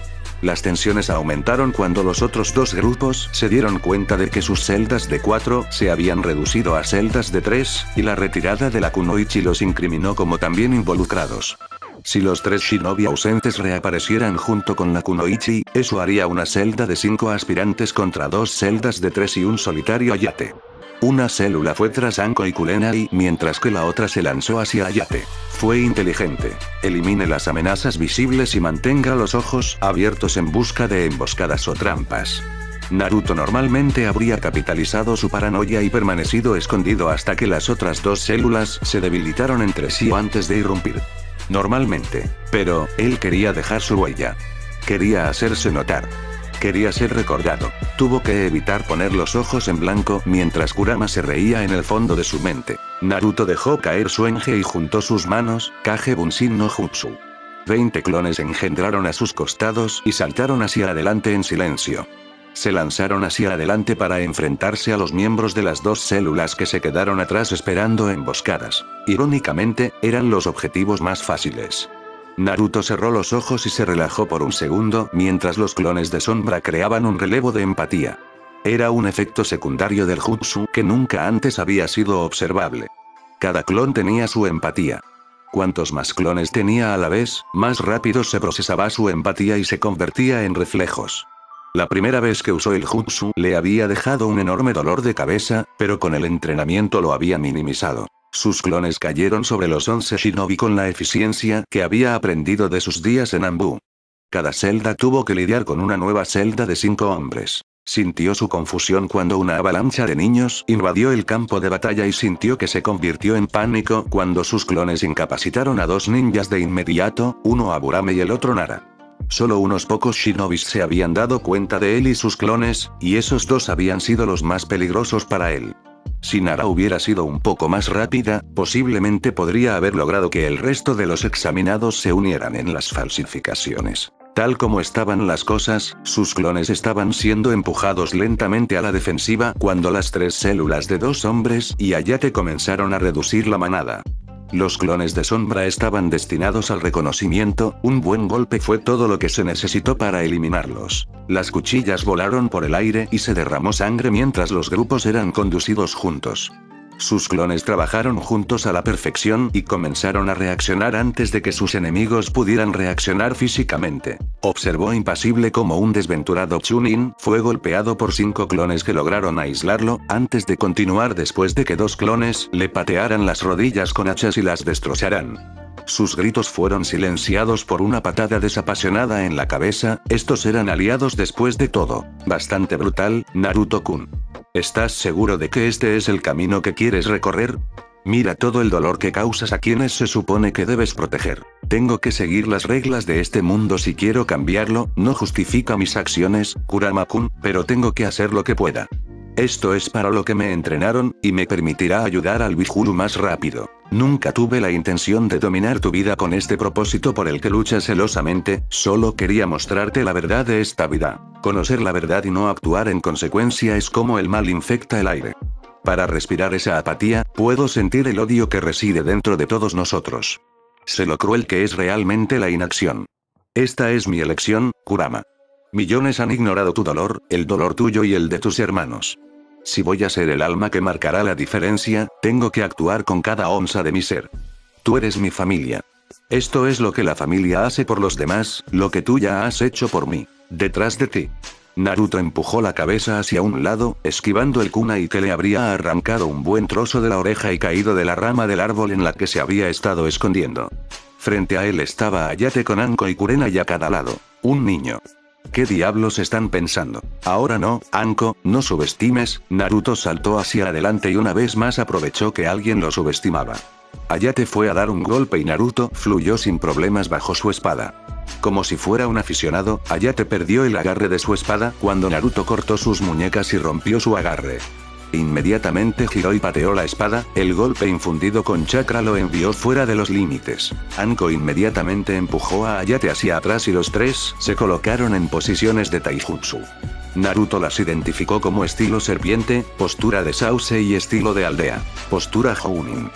Las tensiones aumentaron cuando los otros dos grupos se dieron cuenta de que sus celdas de cuatro se habían reducido a celdas de tres, y la retirada de la kunoichi los incriminó como también involucrados. Si los tres shinobi ausentes reaparecieran junto con la kunoichi, eso haría una celda de cinco aspirantes contra dos celdas de tres y un solitario Ayate. Una célula fue tras Anko y Kurenai, mientras que la otra se lanzó hacia Ayate. Fue inteligente. Elimine las amenazas visibles y mantenga los ojos abiertos en busca de emboscadas o trampas. Naruto normalmente habría capitalizado su paranoia y permanecido escondido hasta que las otras dos células se debilitaron entre sí antes de irrumpir. Normalmente. Pero, él quería dejar su huella. Quería hacerse notar. Quería ser recordado. Tuvo que evitar poner los ojos en blanco mientras Kurama se reía en el fondo de su mente. Naruto dejó caer su enge y juntó sus manos, Kage Bunshin no Jutsu. Veinte clones engendraron a sus costados y saltaron hacia adelante en silencio. Se lanzaron hacia adelante para enfrentarse a los miembros de las dos células que se quedaron atrás esperando emboscadas. Irónicamente, eran los objetivos más fáciles. Naruto cerró los ojos y se relajó por un segundo mientras los clones de sombra creaban un relevo de empatía. Era un efecto secundario del jutsu que nunca antes había sido observable. Cada clon tenía su empatía. Cuantos más clones tenía a la vez, más rápido se procesaba su empatía y se convertía en reflejos. La primera vez que usó el jutsu le había dejado un enorme dolor de cabeza, pero con el entrenamiento lo había minimizado. Sus clones cayeron sobre los once shinobi con la eficiencia que había aprendido de sus días en Anbu. Cada celda tuvo que lidiar con una nueva celda de cinco hombres. Sintió su confusión cuando una avalancha de niños invadió el campo de batalla y sintió que se convirtió en pánico cuando sus clones incapacitaron a dos ninjas de inmediato, uno Aburame y el otro Nara. Solo unos pocos shinobis se habían dado cuenta de él y sus clones, y esos dos habían sido los más peligrosos para él. Si Nara hubiera sido un poco más rápida, posiblemente podría haber logrado que el resto de los examinados se unieran en las falsificaciones. Tal como estaban las cosas, sus clones estaban siendo empujados lentamente a la defensiva cuando las tres células de dos hombres y Ayate comenzaron a reducir la manada. Los clones de sombra estaban destinados al reconocimiento, un buen golpe fue todo lo que se necesitó para eliminarlos. Las cuchillas volaron por el aire y se derramó sangre mientras los grupos eran conducidos juntos. Sus clones trabajaron juntos a la perfección y comenzaron a reaccionar antes de que sus enemigos pudieran reaccionar físicamente. Observó impasible como un desventurado Chunin fue golpeado por cinco clones que lograron aislarlo, antes de continuar después de que dos clones le patearan las rodillas con hachas y las destrozaran. Sus gritos fueron silenciados por una patada desapasionada en la cabeza, estos eran aliados después de todo. Bastante brutal, Naruto-kun. ¿Estás seguro de que este es el camino que quieres recorrer? Mira todo el dolor que causas a quienes se supone que debes proteger. Tengo que seguir las reglas de este mundo si quiero cambiarlo, no justifica mis acciones, Kurama-kun, pero tengo que hacer lo que pueda. Esto es para lo que me entrenaron, y me permitirá ayudar al Bihuru más rápido. Nunca tuve la intención de dominar tu vida con este propósito por el que luchas celosamente, solo quería mostrarte la verdad de esta vida. Conocer la verdad y no actuar en consecuencia es como el mal infecta el aire. Para respirar esa apatía, puedo sentir el odio que reside dentro de todos nosotros. Sé lo cruel que es realmente la inacción. Esta es mi elección, Kurama. Millones han ignorado tu dolor, el dolor tuyo y el de tus hermanos. Si voy a ser el alma que marcará la diferencia, tengo que actuar con cada onza de mi ser. Tú eres mi familia. Esto es lo que la familia hace por los demás, lo que tú ya has hecho por mí. Detrás de ti. Naruto empujó la cabeza hacia un lado, esquivando el kunai que le habría arrancado un buen trozo de la oreja y caído de la rama del árbol en la que se había estado escondiendo. Frente a él estaba Ayate con Anko y Kurenai a cada lado. Un niño. ¿Qué diablos están pensando? Ahora no, Anko, no subestimes. Naruto saltó hacia adelante y una vez más aprovechó que alguien lo subestimaba. Ayate fue a dar un golpe y Naruto fluyó sin problemas bajo su espada. Como si fuera un aficionado, Ayate perdió el agarre de su espada cuando Naruto cortó sus muñecas y rompió su agarre. Inmediatamente giró y pateó la espada, el golpe infundido con chakra lo envió fuera de los límites. Anko inmediatamente empujó a Ayate hacia atrás y los tres se colocaron en posiciones de taijutsu. Naruto las identificó como estilo serpiente, postura de sauce y estilo de aldea, postura Jounin.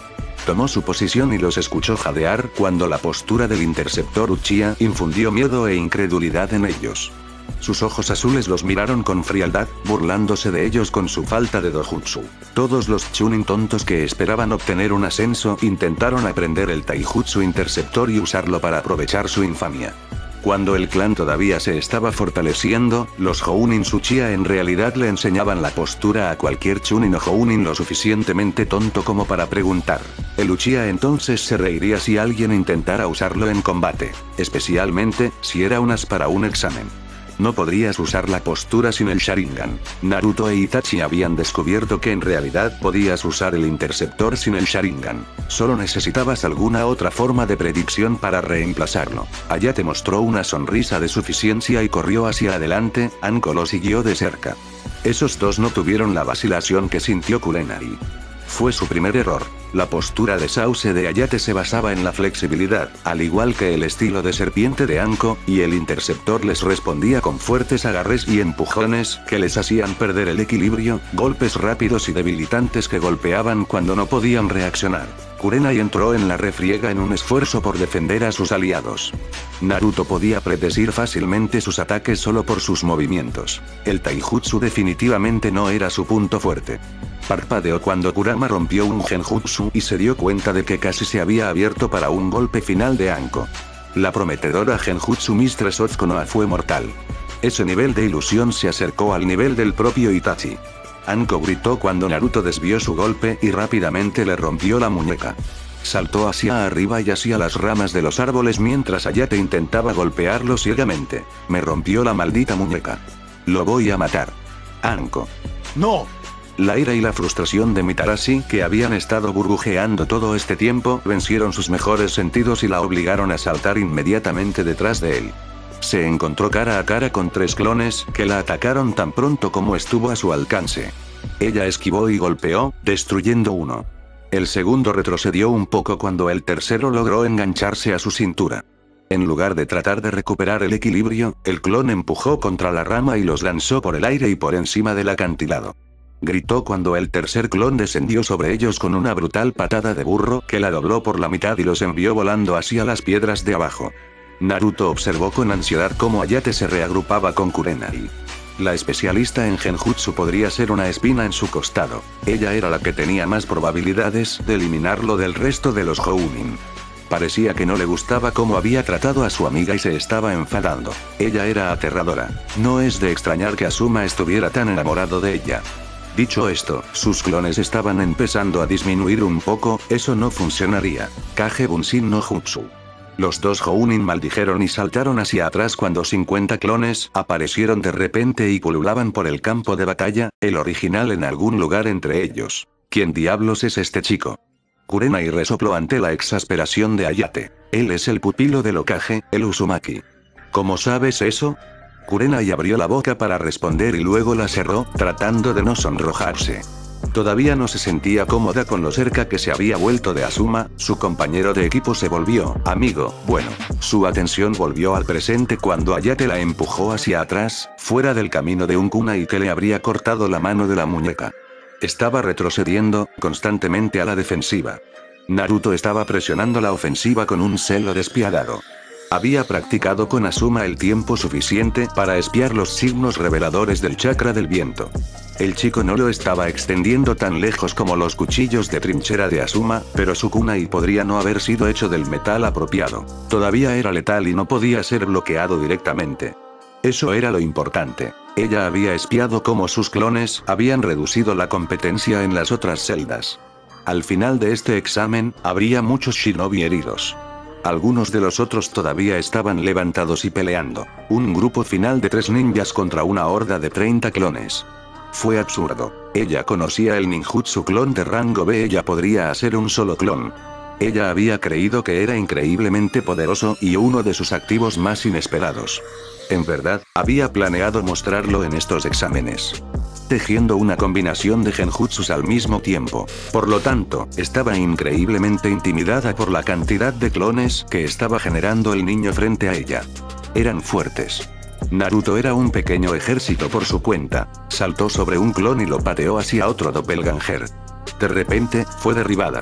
tomó su posición y los escuchó jadear cuando la postura del interceptor Uchiha infundió miedo e incredulidad en ellos. Sus ojos azules los miraron con frialdad, burlándose de ellos con su falta de dojutsu. Todos los chunin tontos que esperaban obtener un ascenso intentaron aprender el taijutsu interceptor y usarlo para aprovechar su infamia. Cuando el clan todavía se estaba fortaleciendo, los Jounin Uchiha en realidad le enseñaban la postura a cualquier chunin o Jounin lo suficientemente tonto como para preguntar. El Uchiha entonces se reiría si alguien intentara usarlo en combate, especialmente si era un as para un examen. No podrías usar la postura sin el Sharingan. Naruto e Itachi habían descubierto que en realidad podías usar el interceptor sin el Sharingan. Solo necesitabas alguna otra forma de predicción para reemplazarlo. Hayate mostró una sonrisa de suficiencia y corrió hacia adelante, Anko lo siguió de cerca. Esos dos no tuvieron la vacilación que sintió Kurenai. Fue su primer error. La postura de sauce de Hayate se basaba en la flexibilidad, al igual que el estilo de serpiente de Anko, y el interceptor les respondía con fuertes agarres y empujones que les hacían perder el equilibrio, golpes rápidos y debilitantes que golpeaban cuando no podían reaccionar. Kurenai entró en la refriega en un esfuerzo por defender a sus aliados. Naruto podía predecir fácilmente sus ataques solo por sus movimientos. El taijutsu definitivamente no era su punto fuerte. Parpadeó cuando Kurama rompió un genjutsu y se dio cuenta de que casi se había abierto para un golpe final de Anko. La prometedora genjutsu Mistress of Konoha fue mortal. Ese nivel de ilusión se acercó al nivel del propio Itachi. Anko gritó cuando Naruto desvió su golpe y rápidamente le rompió la muñeca. Saltó hacia arriba y hacia las ramas de los árboles mientras Hayate intentaba golpearlo ciegamente. Me rompió la maldita muñeca. Lo voy a matar. Anko. ¡No! La ira y la frustración de Mitarashi, que habían estado burbujeando todo este tiempo, vencieron sus mejores sentidos y la obligaron a saltar inmediatamente detrás de él. Se encontró cara a cara con tres clones, que la atacaron tan pronto como estuvo a su alcance. Ella esquivó y golpeó, destruyendo uno. El segundo retrocedió un poco cuando el tercero logró engancharse a su cintura. En lugar de tratar de recuperar el equilibrio, el clon empujó contra la rama y los lanzó por el aire y por encima del acantilado. Gritó cuando el tercer clon descendió sobre ellos con una brutal patada de burro que la dobló por la mitad y los envió volando hacia las piedras de abajo. Naruto observó con ansiedad cómo Hayate se reagrupaba con Kurenai. La especialista en genjutsu podría ser una espina en su costado. Ella era la que tenía más probabilidades de eliminarlo del resto de los Jounin. Parecía que no le gustaba cómo había tratado a su amiga y se estaba enfadando. Ella era aterradora. No es de extrañar que Asuma estuviera tan enamorado de ella. Dicho esto, sus clones estaban empezando a disminuir un poco, eso no funcionaría. Kage Bunshin no Jutsu. Los dos Jounin maldijeron y saltaron hacia atrás cuando cincuenta clones aparecieron de repente y pululaban por el campo de batalla, el original en algún lugar entre ellos. ¿Quién diablos es este chico? Kurenai resopló ante la exasperación de Hayate. Él es el pupilo del Hokage, el Uzumaki. ¿Cómo sabes eso? Kurenai abrió la boca para responder y luego la cerró, tratando de no sonrojarse. Todavía no se sentía cómoda con lo cerca que se había vuelto de Asuma, su compañero de equipo se volvió, amigo, bueno. Su atención volvió al presente cuando Hayate la empujó hacia atrás, fuera del camino de un kunai que le habría cortado la mano de la muñeca. Estaba retrocediendo, constantemente a la defensiva. Naruto estaba presionando la ofensiva con un celo despiadado. Había practicado con Asuma el tiempo suficiente para espiar los signos reveladores del chakra del viento. El chico no lo estaba extendiendo tan lejos como los cuchillos de trinchera de Asuma, pero su kunai podría no haber sido hecho del metal apropiado. Todavía era letal y no podía ser bloqueado directamente. Eso era lo importante. Ella había espiado cómo sus clones habían reducido la competencia en las otras celdas. Al final de este examen, habría muchos shinobi heridos. Algunos de los otros todavía estaban levantados y peleando. Un grupo final de tres ninjas contra una horda de treinta clones. Fue absurdo. Ella conocía el ninjutsu clon de rango B. Ella podría hacer un solo clon. Ella había creído que era increíblemente poderoso y uno de sus activos más inesperados. En verdad, había planeado mostrarlo en estos exámenes. Tejiendo una combinación de genjutsus al mismo tiempo. Por lo tanto, estaba increíblemente intimidada por la cantidad de clones que estaba generando el niño frente a ella. Eran fuertes. Naruto era un pequeño ejército por su cuenta. Saltó sobre un clon y lo pateó hacia otro doppelganger. De repente, fue derribada.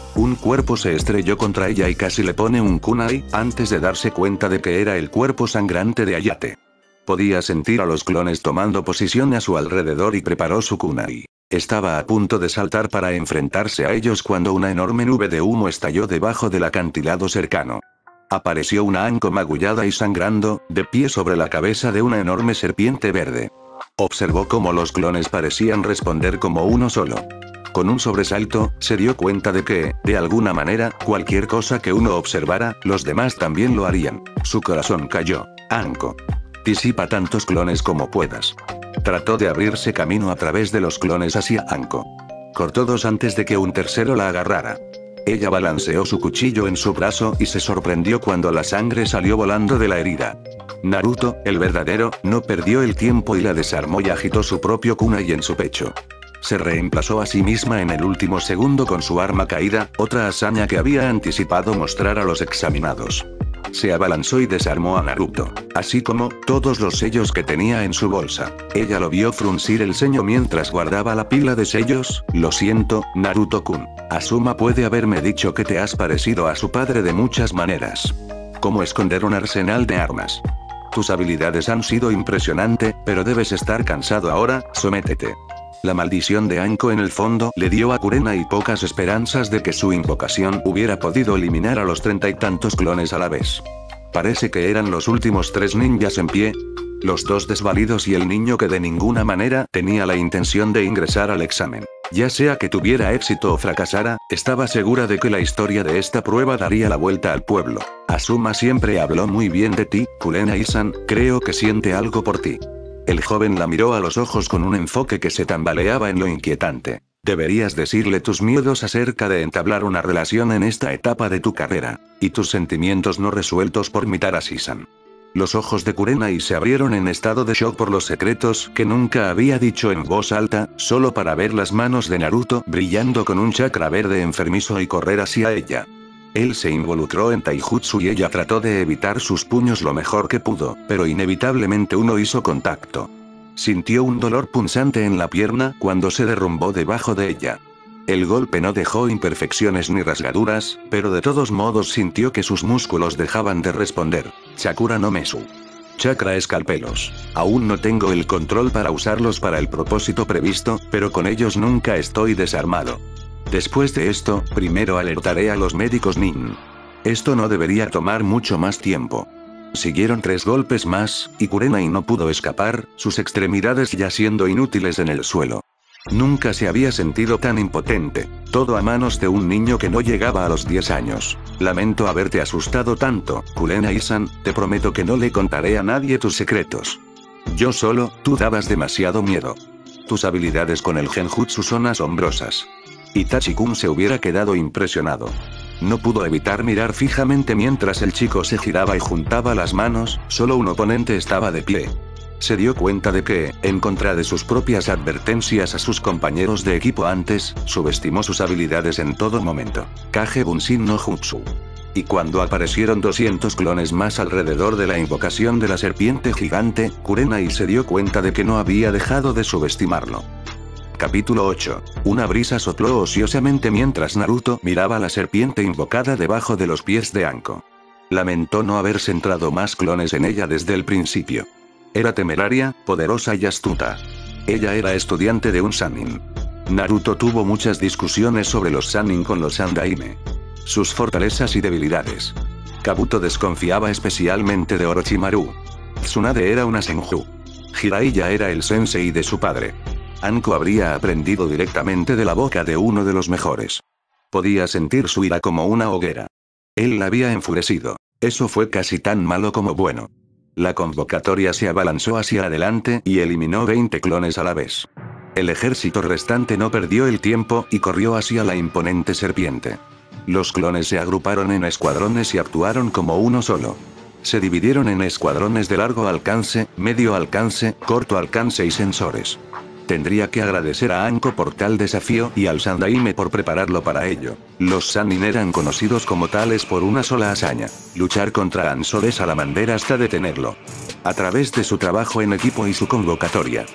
Un cuerpo se estrelló contra ella y casi le pone un kunai, antes de darse cuenta de que era el cuerpo sangrante de Ayate. Podía sentir a los clones tomando posición a su alrededor y preparó su kunai. Estaba a punto de saltar para enfrentarse a ellos cuando una enorme nube de humo estalló debajo del acantilado cercano. Apareció una Anko magullada y sangrando, de pie sobre la cabeza de una enorme serpiente verde. Observó cómo los clones parecían responder como uno solo. Con un sobresalto, se dio cuenta de que, de alguna manera, cualquier cosa que uno observara, los demás también lo harían. Su corazón cayó. Anko. Disipa tantos clones como puedas. Trató de abrirse camino a través de los clones hacia Anko. Cortó dos antes de que un tercero la agarrara. Ella balanceó su cuchillo en su brazo y se sorprendió cuando la sangre salió volando de la herida. Naruto, el verdadero, no perdió el tiempo y la desarmó y agitó su propio kunai en su pecho. Se reemplazó a sí misma en el último segundo con su arma caída, otra hazaña que había anticipado mostrar a los examinados. Se abalanzó y desarmó a Naruto, así como todos los sellos que tenía en su bolsa. Ella lo vio fruncir el ceño mientras guardaba la pila de sellos. Lo siento, Naruto-kun. Asuma puede haberme dicho que te has parecido a su padre de muchas maneras. Como esconder un arsenal de armas. Tus habilidades han sido impresionantes, pero debes estar cansado ahora, sométete. La maldición de Anko en el fondo le dio a Kurenai pocas esperanzas de que su invocación hubiera podido eliminar a los treinta y tantos clones a la vez. Parece que eran los últimos tres ninjas en pie. Los dos desvalidos y el niño que de ninguna manera tenía la intención de ingresar al examen. Ya sea que tuviera éxito o fracasara, estaba segura de que la historia de esta prueba daría la vuelta al pueblo. Asuma siempre habló muy bien de ti, Kurenai-san, creo que siente algo por ti. El joven la miró a los ojos con un enfoque que se tambaleaba en lo inquietante. Deberías decirle tus miedos acerca de entablar una relación en esta etapa de tu carrera, y tus sentimientos no resueltos por Mitarashi-san. Los ojos de Kurenai se abrieron en estado de shock por los secretos que nunca había dicho en voz alta, solo para ver las manos de Naruto brillando con un chakra verde enfermizo y correr hacia ella. Él se involucró en taijutsu y ella trató de evitar sus puños lo mejor que pudo, pero inevitablemente uno hizo contacto. Sintió un dolor punzante en la pierna cuando se derrumbó debajo de ella. El golpe no dejó imperfecciones ni rasgaduras, pero de todos modos sintió que sus músculos dejaban de responder. Chakura no Mesu. Chakra escalpelos. Aún no tengo el control para usarlos para el propósito previsto, pero con ellos nunca estoy desarmado. Después de esto, primero alertaré a los médicos nin. Esto no debería tomar mucho más tiempo. Siguieron tres golpes más, y Kurenai no pudo escapar, sus extremidades ya siendo inútiles en el suelo. Nunca se había sentido tan impotente, todo a manos de un niño que no llegaba a los diez años. Lamento haberte asustado tanto, Kurenai-san, te prometo que no le contaré a nadie tus secretos. Yo solo, tú dabas demasiado miedo. Tus habilidades con el genjutsu son asombrosas. Itachi-kun se hubiera quedado impresionado. No pudo evitar mirar fijamente mientras el chico se giraba y juntaba las manos, solo un oponente estaba de pie. Se dio cuenta de que, en contra de sus propias advertencias a sus compañeros de equipo antes, subestimó sus habilidades en todo momento. Kage Bunshin no Jutsu. Y cuando aparecieron doscientos clones más alrededor de la invocación de la serpiente gigante, Kurenai se dio cuenta de que no había dejado de subestimarlo. Capítulo ocho. Una brisa sopló ociosamente mientras Naruto miraba a la serpiente invocada debajo de los pies de Anko. Lamentó no haber centrado más clones en ella desde el principio. Era temeraria, poderosa y astuta. Ella era estudiante de un Sannin. Naruto tuvo muchas discusiones sobre los Sannin con los Sandaime. Sus fortalezas y debilidades. Kabuto desconfiaba especialmente de Orochimaru. Tsunade era una Senju. Jiraiya era el sensei de su padre. Anko habría aprendido directamente de la boca de uno de los mejores. Podía sentir su ira como una hoguera. Él la había enfurecido. Eso fue casi tan malo como bueno. La convocatoria se abalanzó hacia adelante y eliminó veinte clones a la vez. El ejército restante no perdió el tiempo y corrió hacia la imponente serpiente. Los clones se agruparon en escuadrones y actuaron como uno solo. Se dividieron en escuadrones de largo alcance, medio alcance, corto alcance y sensores. Tendría que agradecer a Anko por tal desafío y al Sandaime por prepararlo para ello. Los Sannin eran conocidos como tales por una sola hazaña: luchar contra Anso de Salamander hasta detenerlo. A través de su trabajo en equipo y su convocatoria.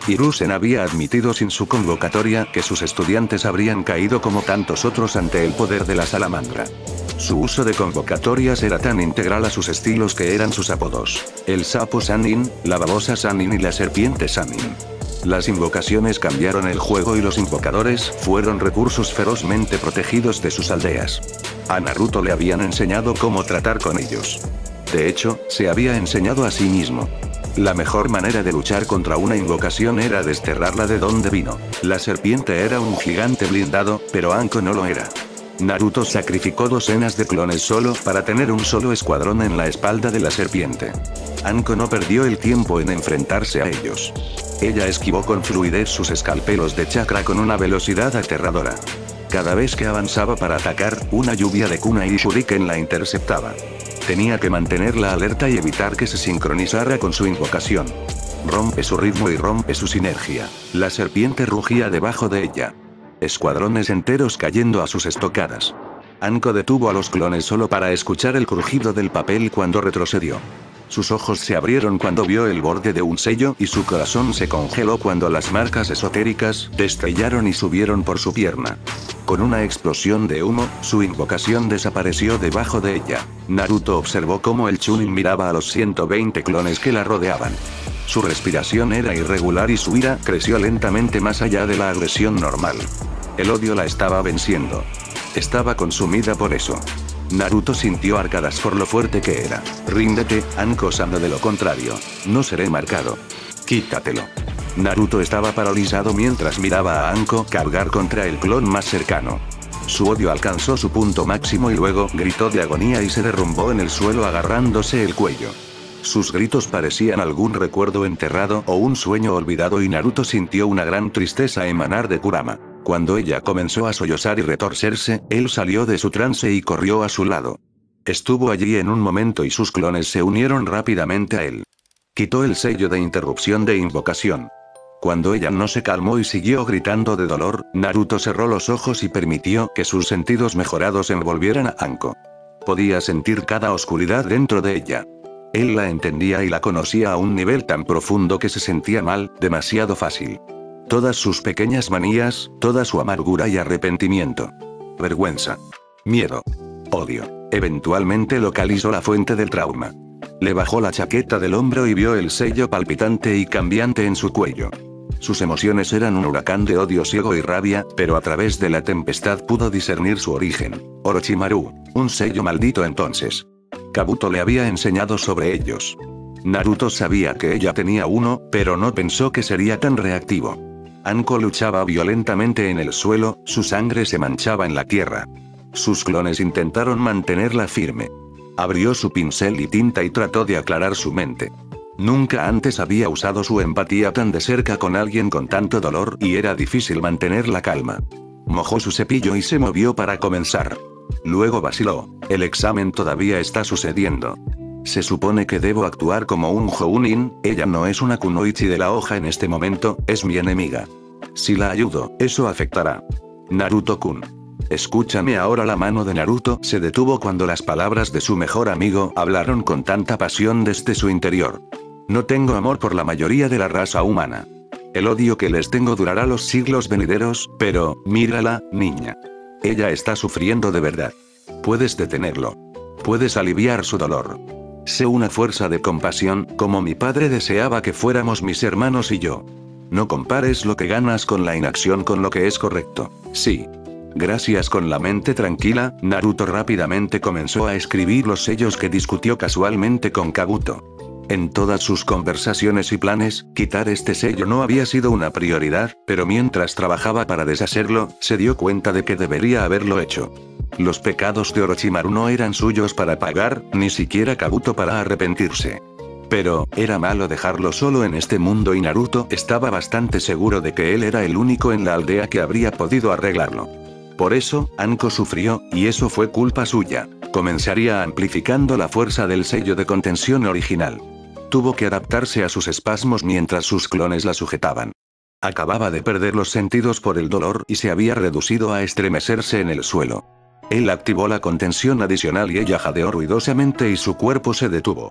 Hiruzen había admitido sin su convocatoria que sus estudiantes habrían caído como tantos otros ante el poder de la salamandra. Su uso de convocatorias era tan integral a sus estilos que eran sus apodos: el sapo Sannin, la babosa Sannin y la serpiente Sannin. Las invocaciones cambiaron el juego y los invocadores fueron recursos ferozmente protegidos de sus aldeas. A Naruto le habían enseñado cómo tratar con ellos. De hecho, se había enseñado a sí mismo. La mejor manera de luchar contra una invocación era desterrarla de donde vino. La serpiente era un gigante blindado, pero Anko no lo era. Naruto sacrificó docenas de clones solo para tener un solo escuadrón en la espalda de la serpiente. Anko no perdió el tiempo en enfrentarse a ellos. Ella esquivó con fluidez sus escalpelos de chakra con una velocidad aterradora. Cada vez que avanzaba para atacar, una lluvia de kunai y shuriken la interceptaba. Tenía que mantenerla alerta y evitar que se sincronizara con su invocación. Rompe su ritmo y rompe su sinergia. La serpiente rugía debajo de ella. Escuadrones enteros cayendo a sus estocadas. Anko detuvo a los clones solo para escuchar el crujido del papel cuando retrocedió. Sus ojos se abrieron cuando vio el borde de un sello y su corazón se congeló cuando las marcas esotéricas destrellaron y subieron por su pierna. Con una explosión de humo, su invocación desapareció debajo de ella. Naruto observó cómo el Chunin miraba a los ciento veinte clones que la rodeaban. Su respiración era irregular y su ira creció lentamente más allá de la agresión normal. El odio la estaba venciendo. Estaba consumida por eso. Naruto sintió arcadas por lo fuerte que era. Ríndete, Anko-sama, de lo contrario, no seré marcado. Quítatelo. Naruto estaba paralizado mientras miraba a Anko cargar contra el clon más cercano. Su odio alcanzó su punto máximo y luego gritó de agonía y se derrumbó en el suelo agarrándose el cuello. Sus gritos parecían algún recuerdo enterrado o un sueño olvidado y Naruto sintió una gran tristeza emanar de Kurama. Cuando ella comenzó a sollozar y retorcerse, él salió de su trance y corrió a su lado. Estuvo allí en un momento y sus clones se unieron rápidamente a él. Quitó el sello de interrupción de invocación. Cuando ella no se calmó y siguió gritando de dolor, Naruto cerró los ojos y permitió que sus sentidos mejorados envolvieran a Anko. Podía sentir cada oscuridad dentro de ella. Él la entendía y la conocía a un nivel tan profundo que se sentía mal, demasiado fácil. Todas sus pequeñas manías, toda su amargura y arrepentimiento. Vergüenza. Miedo. Odio. Eventualmente localizó la fuente del trauma. Le bajó la chaqueta del hombro y vio el sello palpitante y cambiante en su cuello. Sus emociones eran un huracán de odio ciego y rabia, pero a través de la tempestad pudo discernir su origen. Orochimaru, un sello maldito entonces. Kabuto le había enseñado sobre ellos. Naruto sabía que ella tenía uno, pero no pensó que sería tan reactivo. Anko luchaba violentamente en el suelo, su sangre se manchaba en la tierra. Sus clones intentaron mantenerla firme. Abrió su pincel y tinta y trató de aclarar su mente. Nunca antes había usado su empatía tan de cerca con alguien con tanto dolor y era difícil mantener la calma. Mojó su cepillo y se movió para comenzar. Luego vaciló. El examen todavía está sucediendo. Se supone que debo actuar como un Jounin, ella no es una kunoichi de la hoja en este momento, es mi enemiga. Si la ayudo, eso afectará. Naruto-kun. Escúchame ahora. La mano de Naruto se detuvo cuando las palabras de su mejor amigo hablaron con tanta pasión desde su interior. No tengo amor por la mayoría de la raza humana. El odio que les tengo durará los siglos venideros, pero, mírala, niña. Ella está sufriendo de verdad. Puedes detenerlo. Puedes aliviar su dolor. Sé una fuerza de compasión, como mi padre deseaba que fuéramos mis hermanos y yo. No compares lo que ganas con la inacción con lo que es correcto. Sí. Gracias. Con la mente tranquila, Naruto rápidamente comenzó a escribir los sellos que discutió casualmente con Kabuto. En todas sus conversaciones y planes, quitar este sello no había sido una prioridad, pero mientras trabajaba para deshacerlo, se dio cuenta de que debería haberlo hecho. Los pecados de Orochimaru no eran suyos para pagar, ni siquiera Kabuto para arrepentirse. Pero, era malo dejarlo solo en este mundo y Naruto estaba bastante seguro de que él era el único en la aldea que habría podido arreglarlo. Por eso, Anko sufrió, y eso fue culpa suya. Comenzaría amplificando la fuerza del sello de contención original. Tuvo que adaptarse a sus espasmos mientras sus clones la sujetaban. Acababa de perder los sentidos por el dolor y se había reducido a estremecerse en el suelo. Él activó la contención adicional y ella jadeó ruidosamente y su cuerpo se detuvo.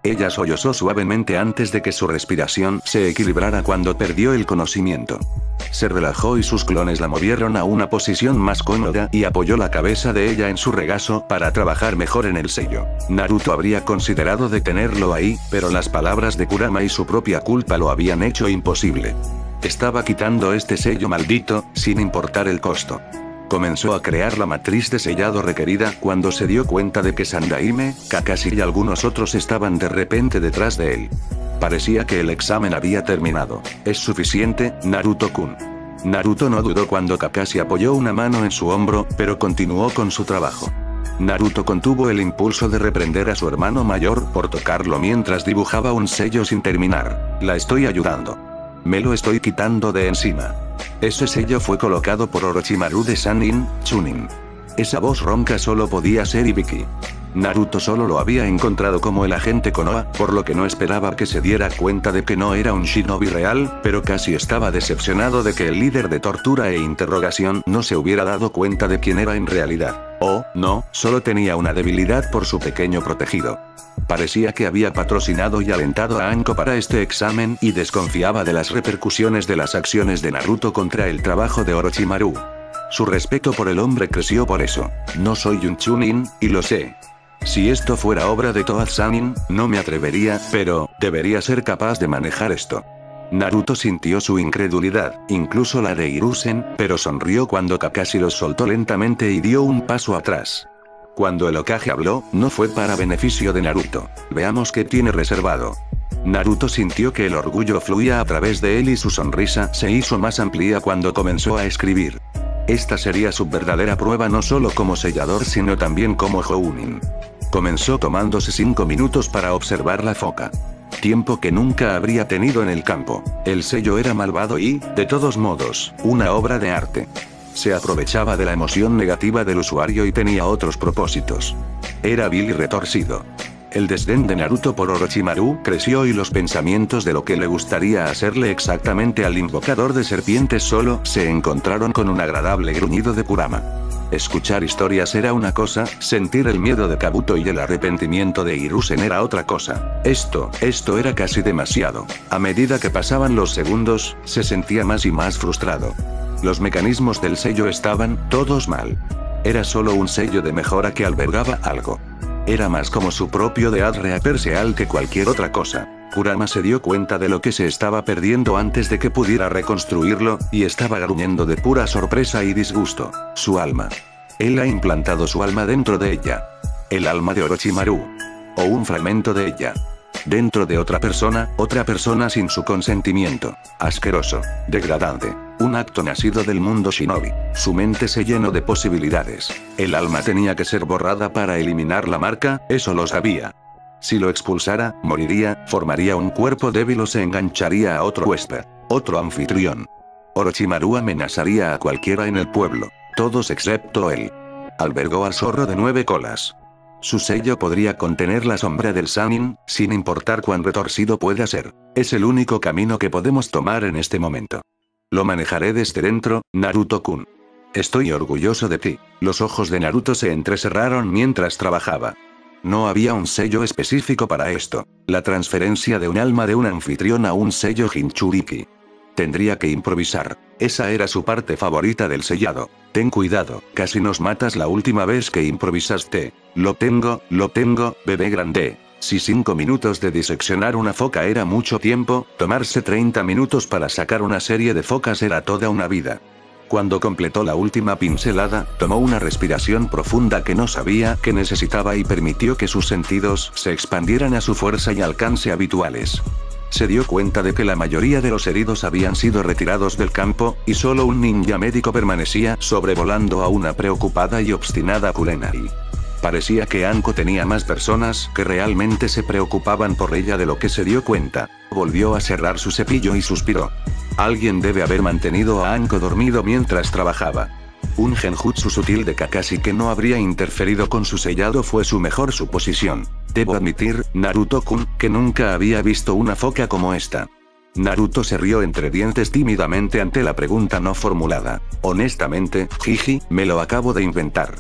Ella sollozó suavemente antes de que su respiración se equilibrara cuando perdió el conocimiento. Se relajó y sus clones la movieron a una posición más cómoda y apoyó la cabeza de ella en su regazo para trabajar mejor en el sello. Naruto habría considerado detenerlo ahí, pero las palabras de Kurama y su propia culpa lo habían hecho imposible. Estaba quitando este sello maldito, sin importar el costo. Comenzó a crear la matriz de sellado requerida cuando se dio cuenta de que Sandaime, Kakashi y algunos otros estaban de repente detrás de él. Parecía que el examen había terminado. ¿Es suficiente, Naruto-kun? Naruto no dudó cuando Kakashi apoyó una mano en su hombro, pero continuó con su trabajo. Naruto contuvo el impulso de reprender a su hermano mayor por tocarlo mientras dibujaba un sello sin terminar. La estoy ayudando. Me lo estoy quitando de encima. Ese sello fue colocado por Orochimaru de Sannin, Chunin. Esa voz ronca solo podía ser Ibiki. Naruto solo lo había encontrado como el agente Konoha, por lo que no esperaba que se diera cuenta de que no era un shinobi real, pero casi estaba decepcionado de que el líder de tortura e interrogación no se hubiera dado cuenta de quién era en realidad. Oh, no, solo tenía una debilidad por su pequeño protegido. Parecía que había patrocinado y alentado a Anko para este examen y desconfiaba de las repercusiones de las acciones de Naruto contra el trabajo de Orochimaru. Su respeto por el hombre creció por eso. No soy un Chunin, y lo sé. Si esto fuera obra de Toad Sannin, no me atrevería, pero, debería ser capaz de manejar esto. Naruto sintió su incredulidad, incluso la de Hiruzen, pero sonrió cuando Kakashi los soltó lentamente y dio un paso atrás. Cuando el Hokage habló, no fue para beneficio de Naruto. Veamos qué tiene reservado. Naruto sintió que el orgullo fluía a través de él y su sonrisa se hizo más amplia cuando comenzó a escribir. Esta sería su verdadera prueba no solo como sellador sino también como Jounin. Comenzó tomándose cinco minutos para observar la foca. Tiempo que nunca habría tenido en el campo. El sello era malvado y, de todos modos, una obra de arte. Se aprovechaba de la emoción negativa del usuario y tenía otros propósitos. Era vil y retorcido. El desdén de Naruto por Orochimaru creció y los pensamientos de lo que le gustaría hacerle exactamente al invocador de serpientes solo se encontraron con un agradable gruñido de Kurama. Escuchar historias era una cosa, sentir el miedo de Kabuto y el arrepentimiento de Hiruzen era otra cosa. Esto, esto era casi demasiado. A medida que pasaban los segundos, se sentía más y más frustrado. Los mecanismos del sello estaban, todos mal. Era solo un sello de mejora que albergaba algo. Era más como su propio Death Reaperseal que cualquier otra cosa. Kurama se dio cuenta de lo que se estaba perdiendo antes de que pudiera reconstruirlo, y estaba gruñendo de pura sorpresa y disgusto. Su alma. Él ha implantado su alma dentro de ella. El alma de Orochimaru. O un fragmento de ella. Dentro de otra persona, otra persona sin su consentimiento. Asqueroso. Degradante. Un acto nacido del mundo shinobi. Su mente se llenó de posibilidades. El alma tenía que ser borrada para eliminar la marca, eso lo sabía. Si lo expulsara, moriría, formaría un cuerpo débil o se engancharía a otro huésped. Otro anfitrión. Orochimaru amenazaría a cualquiera en el pueblo. Todos excepto él. Albergó al zorro de nueve colas. Su sello podría contener la sombra del Sannin, sin importar cuán retorcido pueda ser. Es el único camino que podemos tomar en este momento. Lo manejaré desde dentro, Naruto-kun. Estoy orgulloso de ti. Los ojos de Naruto se entrecerraron mientras trabajaba. No había un sello específico para esto. La transferencia de un alma de un anfitrión a un sello Jinchuriki. Tendría que improvisar. Esa era su parte favorita del sellado. Ten cuidado, casi nos matas la última vez que improvisaste. Lo tengo, lo tengo, bebé grande. Si cinco minutos de diseccionar una foca era mucho tiempo, tomarse treinta minutos para sacar una serie de focas era toda una vida. Cuando completó la última pincelada, tomó una respiración profunda que no sabía que necesitaba y permitió que sus sentidos se expandieran a su fuerza y alcance habituales. Se dio cuenta de que la mayoría de los heridos habían sido retirados del campo, y solo un ninja médico permanecía sobrevolando a una preocupada y obstinada Kurenai. Parecía que Anko tenía más personas que realmente se preocupaban por ella de lo que se dio cuenta. Volvió a cerrar su cepillo y suspiró. Alguien debe haber mantenido a Anko dormido mientras trabajaba. Un genjutsu sutil de Kakashi que no habría interferido con su sellado fue su mejor suposición. Debo admitir, Naruto-kun, que nunca había visto una foca como esta. Naruto se rió entre dientes tímidamente ante la pregunta no formulada. Honestamente, jiji, me lo acabo de inventar.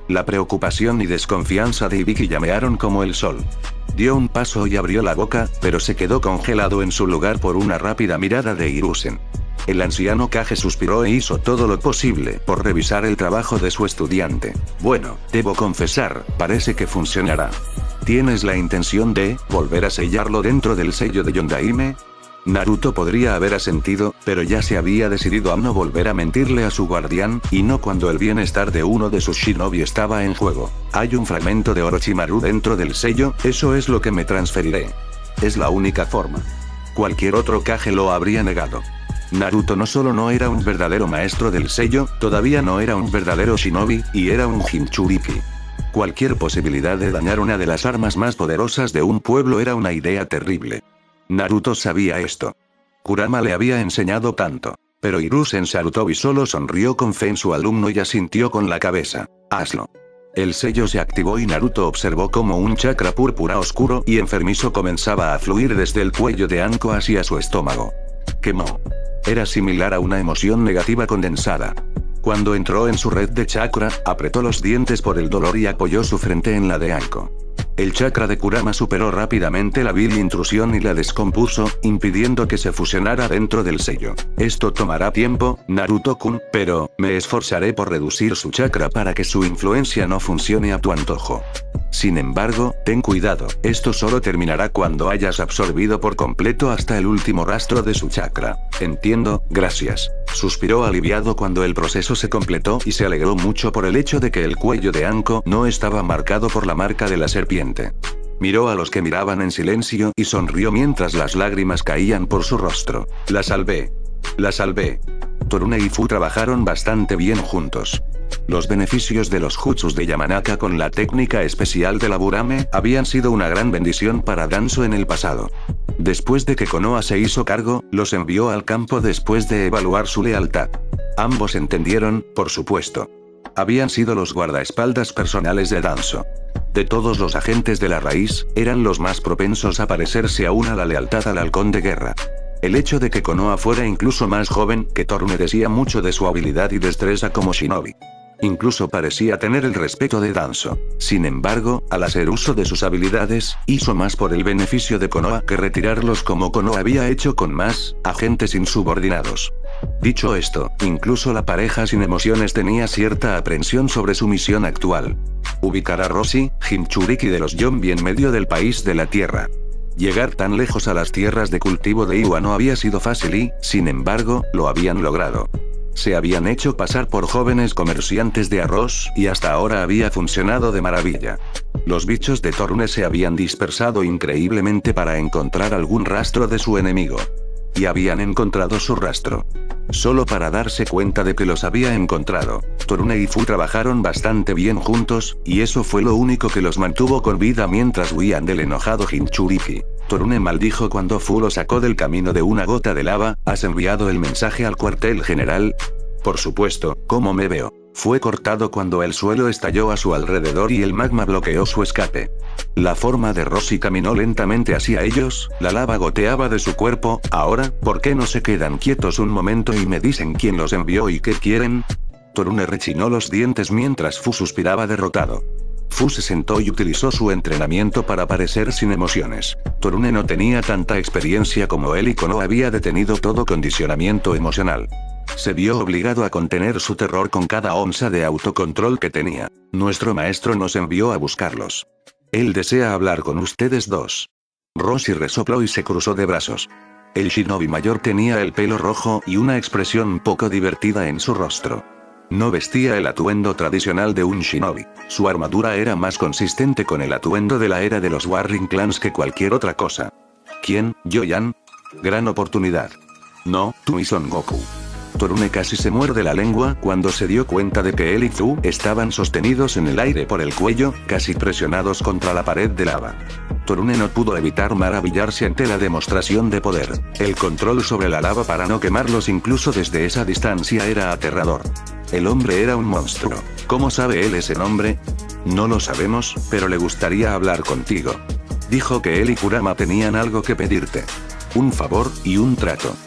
La preocupación y desconfianza de Ibiki llamearon como el sol. Dio un paso y abrió la boca, pero se quedó congelado en su lugar por una rápida mirada de Hiruzen. El anciano Kage suspiró e hizo todo lo posible por revisar el trabajo de su estudiante. Bueno, debo confesar, parece que funcionará. ¿Tienes la intención de volver a sellarlo dentro del sello de Yondaime? Naruto podría haber asentido, pero ya se había decidido a no volver a mentirle a su guardián, y no cuando el bienestar de uno de sus shinobi estaba en juego. Hay un fragmento de Orochimaru dentro del sello, eso es lo que me transferiré. Es la única forma. Cualquier otro Kage lo habría negado. Naruto no solo no era un verdadero maestro del sello, todavía no era un verdadero shinobi, y era un Jinchuriki. Cualquier posibilidad de dañar una de las armas más poderosas de un pueblo era una idea terrible. Naruto sabía esto. Kurama le había enseñado tanto. Pero Hiruzen Sarutobi solo sonrió con fe en su alumno y asintió con la cabeza. Hazlo. El sello se activó y Naruto observó cómo un chakra púrpura oscuro y enfermizo comenzaba a fluir desde el cuello de Anko hacia su estómago. Quemó. Era similar a una emoción negativa condensada. Cuando entró en su red de chakra, apretó los dientes por el dolor y apoyó su frente en la de Anko. El chakra de Kurama superó rápidamente la vil intrusión y la descompuso, impidiendo que se fusionara dentro del sello. Esto tomará tiempo, Naruto-kun, pero me esforzaré por reducir su chakra para que su influencia no funcione a tu antojo. Sin embargo, ten cuidado, esto solo terminará cuando hayas absorbido por completo hasta el último rastro de su chakra. Entiendo, gracias. Suspiró aliviado cuando el proceso se completó y se alegró mucho por el hecho de que el cuello de Anko no estaba marcado por la marca de la serpiente. Miró a los que miraban en silencio y sonrió mientras las lágrimas caían por su rostro. La salvé. La salvé. Torune y Fu trabajaron bastante bien juntos. Los beneficios de los jutsus de Yamanaka con la técnica especial de la Burame habían sido una gran bendición para Danzo en el pasado. Después de que Konoha se hizo cargo, los envió al campo después de evaluar su lealtad. Ambos entendieron, por supuesto. Habían sido los guardaespaldas personales de Danzo. De todos los agentes de la raíz, eran los más propensos a parecerse aún a la lealtad al halcón de guerra. El hecho de que Konoha fuera incluso más joven que Torune decía mucho de su habilidad y destreza como shinobi. Incluso parecía tener el respeto de Danzo. Sin embargo, al hacer uso de sus habilidades, hizo más por el beneficio de Konoha que retirarlos como Konoha había hecho con más agentes insubordinados. Dicho esto, incluso la pareja sin emociones tenía cierta aprensión sobre su misión actual. Ubicar a Roshi, Jinchuriki de los Yonbi en medio del país de la tierra. Llegar tan lejos a las tierras de cultivo de Iwa no había sido fácil y, sin embargo, lo habían logrado. Se habían hecho pasar por jóvenes comerciantes de arroz, y hasta ahora había funcionado de maravilla. Los bichos de Torune se habían dispersado increíblemente para encontrar algún rastro de su enemigo. Y habían encontrado su rastro. Solo para darse cuenta de que los había encontrado, Torune y Fu trabajaron bastante bien juntos, y eso fue lo único que los mantuvo con vida mientras huían del enojado Jinchuriki. Torune maldijo cuando Fu lo sacó del camino de una gota de lava. ¿Has enviado el mensaje al cuartel general? Por supuesto, ¿cómo me veo? Fue cortado cuando el suelo estalló a su alrededor y el magma bloqueó su escape. La forma de Roshi caminó lentamente hacia ellos, la lava goteaba de su cuerpo. Ahora, ¿por qué no se quedan quietos un momento y me dicen quién los envió y qué quieren? Torune rechinó los dientes mientras Fu suspiraba derrotado. Fu se sentó y utilizó su entrenamiento para parecer sin emociones. Torune no tenía tanta experiencia como él y Konoha había detenido todo condicionamiento emocional. Se vio obligado a contener su terror con cada onza de autocontrol que tenía. Nuestro maestro nos envió a buscarlos. Él desea hablar con ustedes dos. Roshi resopló y se cruzó de brazos. El shinobi mayor tenía el pelo rojo y una expresión poco divertida en su rostro. No vestía el atuendo tradicional de un shinobi. Su armadura era más consistente con el atuendo de la era de los Warring Clans que cualquier otra cosa. ¿Quién? ¿Yoyan? Gran oportunidad. No, tú y Son Goku. Torune casi se muerde la lengua cuando se dio cuenta de que él y Zu estaban sostenidos en el aire por el cuello, casi presionados contra la pared de lava. Torune no pudo evitar maravillarse ante la demostración de poder. El control sobre la lava para no quemarlos incluso desde esa distancia era aterrador. El hombre era un monstruo. ¿Cómo sabe él ese nombre? No lo sabemos, pero le gustaría hablar contigo. Dijo que él y Kurama tenían algo que pedirte. Un favor y un trato.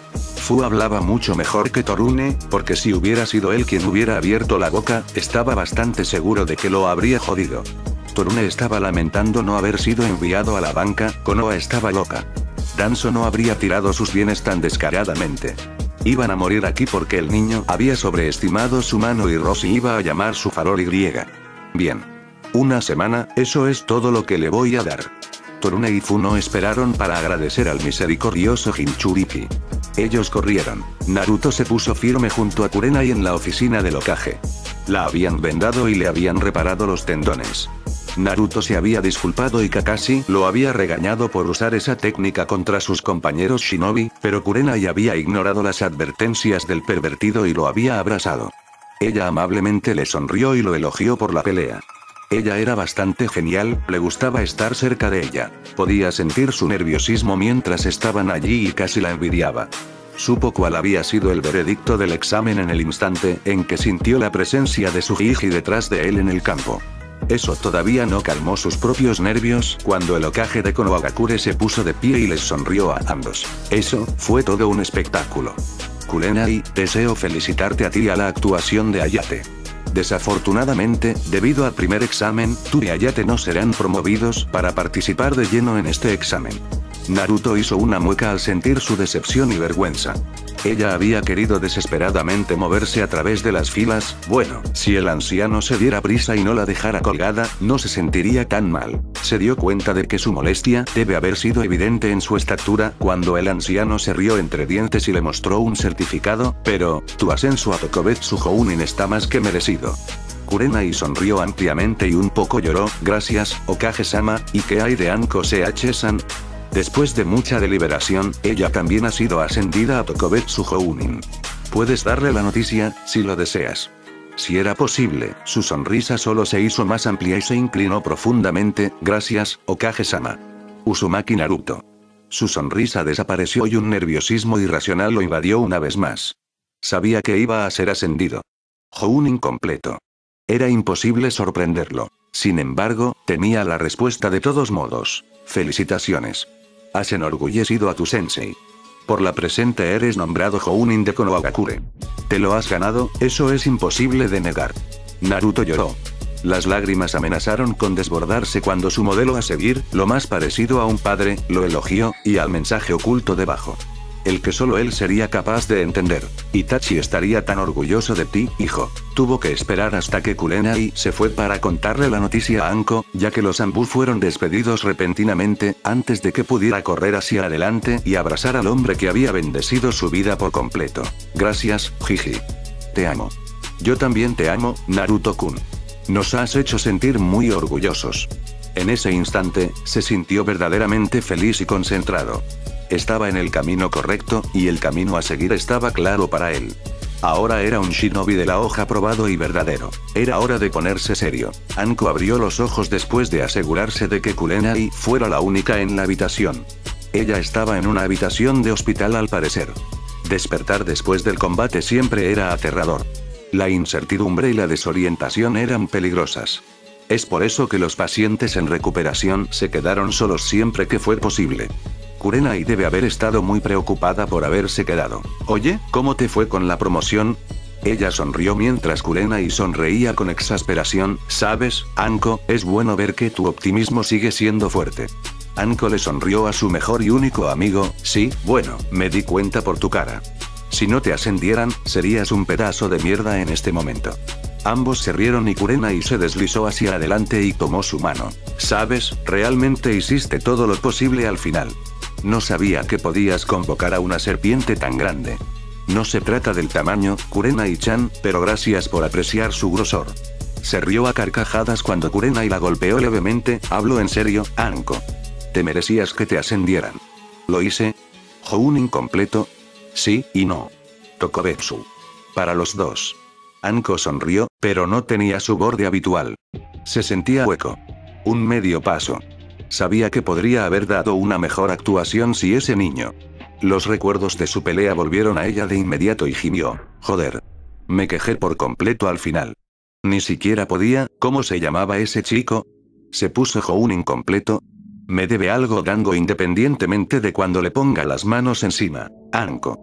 Fu hablaba mucho mejor que Torune, porque si hubiera sido él quien hubiera abierto la boca, estaba bastante seguro de que lo habría jodido. Torune estaba lamentando no haber sido enviado a la banca, Konoha estaba loca. Danzo no habría tirado sus bienes tan descaradamente. Iban a morir aquí porque el niño había sobreestimado su mano y Rosy iba a llamar su farol Y. Bien. Una semana, eso es todo lo que le voy a dar. Torune y Fu no esperaron para agradecer al misericordioso Jinchuriki. Ellos corrieron. Naruto se puso firme junto a Kurenai en la oficina del Hokage. La habían vendado y le habían reparado los tendones. Naruto se había disculpado y Kakashi lo había regañado por usar esa técnica contra sus compañeros shinobi, pero Kurenai había ignorado las advertencias del pervertido y lo había abrazado. Ella amablemente le sonrió y lo elogió por la pelea. Ella era bastante genial, le gustaba estar cerca de ella. Podía sentir su nerviosismo mientras estaban allí y casi la envidiaba. Supo cuál había sido el veredicto del examen en el instante en que sintió la presencia de su hiji detrás de él en el campo. Eso todavía no calmó sus propios nervios cuando el Hokage de Konohagakure se puso de pie y les sonrió a ambos. Eso fue todo un espectáculo. Kurenai, deseo felicitarte a ti y a la actuación de Hayate. Desafortunadamente, debido al primer examen, tú y Hayate no serán promovidos para participar de lleno en este examen. Naruto hizo una mueca al sentir su decepción y vergüenza. Ella había querido desesperadamente moverse a través de las filas, bueno, si el anciano se diera prisa y no la dejara colgada, no se sentiría tan mal. Se dio cuenta de que su molestia debe haber sido evidente en su estatura cuando el anciano se rió entre dientes y le mostró un certificado, pero, tu ascenso a Tokubetsu Jounin está más que merecido. Kurenai sonrió ampliamente y un poco lloró, gracias, Hokage-sama, ¿y qué hay de Anko C H-san? Después de mucha deliberación, ella también ha sido ascendida a Tokubetsu Jounin. Puedes darle la noticia, si lo deseas. Si era posible, su sonrisa solo se hizo más amplia y se inclinó profundamente, gracias, Hokage-sama. Uzumaki Naruto. Su sonrisa desapareció y un nerviosismo irracional lo invadió una vez más. Sabía que iba a ser ascendido. Jounin completo. Era imposible sorprenderlo. Sin embargo, temía la respuesta de todos modos. Felicitaciones. Has enorgullecido a tu sensei. Por la presente eres nombrado Jounin de Konohagakure. Te lo has ganado, eso es imposible de negar. Naruto lloró. Las lágrimas amenazaron con desbordarse cuando su modelo a seguir, lo más parecido a un padre, lo elogió, y al mensaje oculto debajo. El que solo él sería capaz de entender. Itachi estaría tan orgulloso de ti, hijo. Tuvo que esperar hasta que Kurenai se fue para contarle la noticia a Anko, ya que los Anbu fueron despedidos repentinamente, antes de que pudiera correr hacia adelante y abrazar al hombre que había bendecido su vida por completo. Gracias, Jiji. Te amo. Yo también te amo, Naruto-kun. Nos has hecho sentir muy orgullosos. En ese instante, se sintió verdaderamente feliz y concentrado. Estaba en el camino correcto, y el camino a seguir estaba claro para él. Ahora era un shinobi de la hoja probado y verdadero. Era hora de ponerse serio. Anko abrió los ojos después de asegurarse de que Kurenai fuera la única en la habitación. Ella estaba en una habitación de hospital al parecer. Despertar después del combate siempre era aterrador. La incertidumbre y la desorientación eran peligrosas. Es por eso que los pacientes en recuperación se quedaron solos siempre que fue posible. Kurenai debe haber estado muy preocupada por haberse quedado. Oye, ¿cómo te fue con la promoción? Ella sonrió mientras Kurenai sonreía con exasperación. Sabes, Anko, es bueno ver que tu optimismo sigue siendo fuerte. Anko le sonrió a su mejor y único amigo. Sí, bueno, me di cuenta por tu cara. Si no te ascendieran, serías un pedazo de mierda en este momento. Ambos se rieron y Kurenai se deslizó hacia adelante y tomó su mano. Sabes, realmente hiciste todo lo posible al final. No sabía que podías convocar a una serpiente tan grande. No se trata del tamaño, Kurenai-chan, pero gracias por apreciar su grosor. Se rió a carcajadas cuando Kurenai la golpeó levemente. Hablo en serio, Anko. Te merecías que te ascendieran. ¿Lo hice? ¿Jounin completo? Sí, y no. Tokubetsu. Para los dos. Anko sonrió, pero no tenía su borde habitual. Se sentía hueco. Un medio paso. Sabía que podría haber dado una mejor actuación si ese niño. Los recuerdos de su pelea volvieron a ella de inmediato y gimió. Joder. Me quejé por completo al final. Ni siquiera podía. ¿Cómo se llamaba ese chico? Se puso Jounin completo. Me debe algo Dango independientemente de cuando le ponga las manos encima. Anko.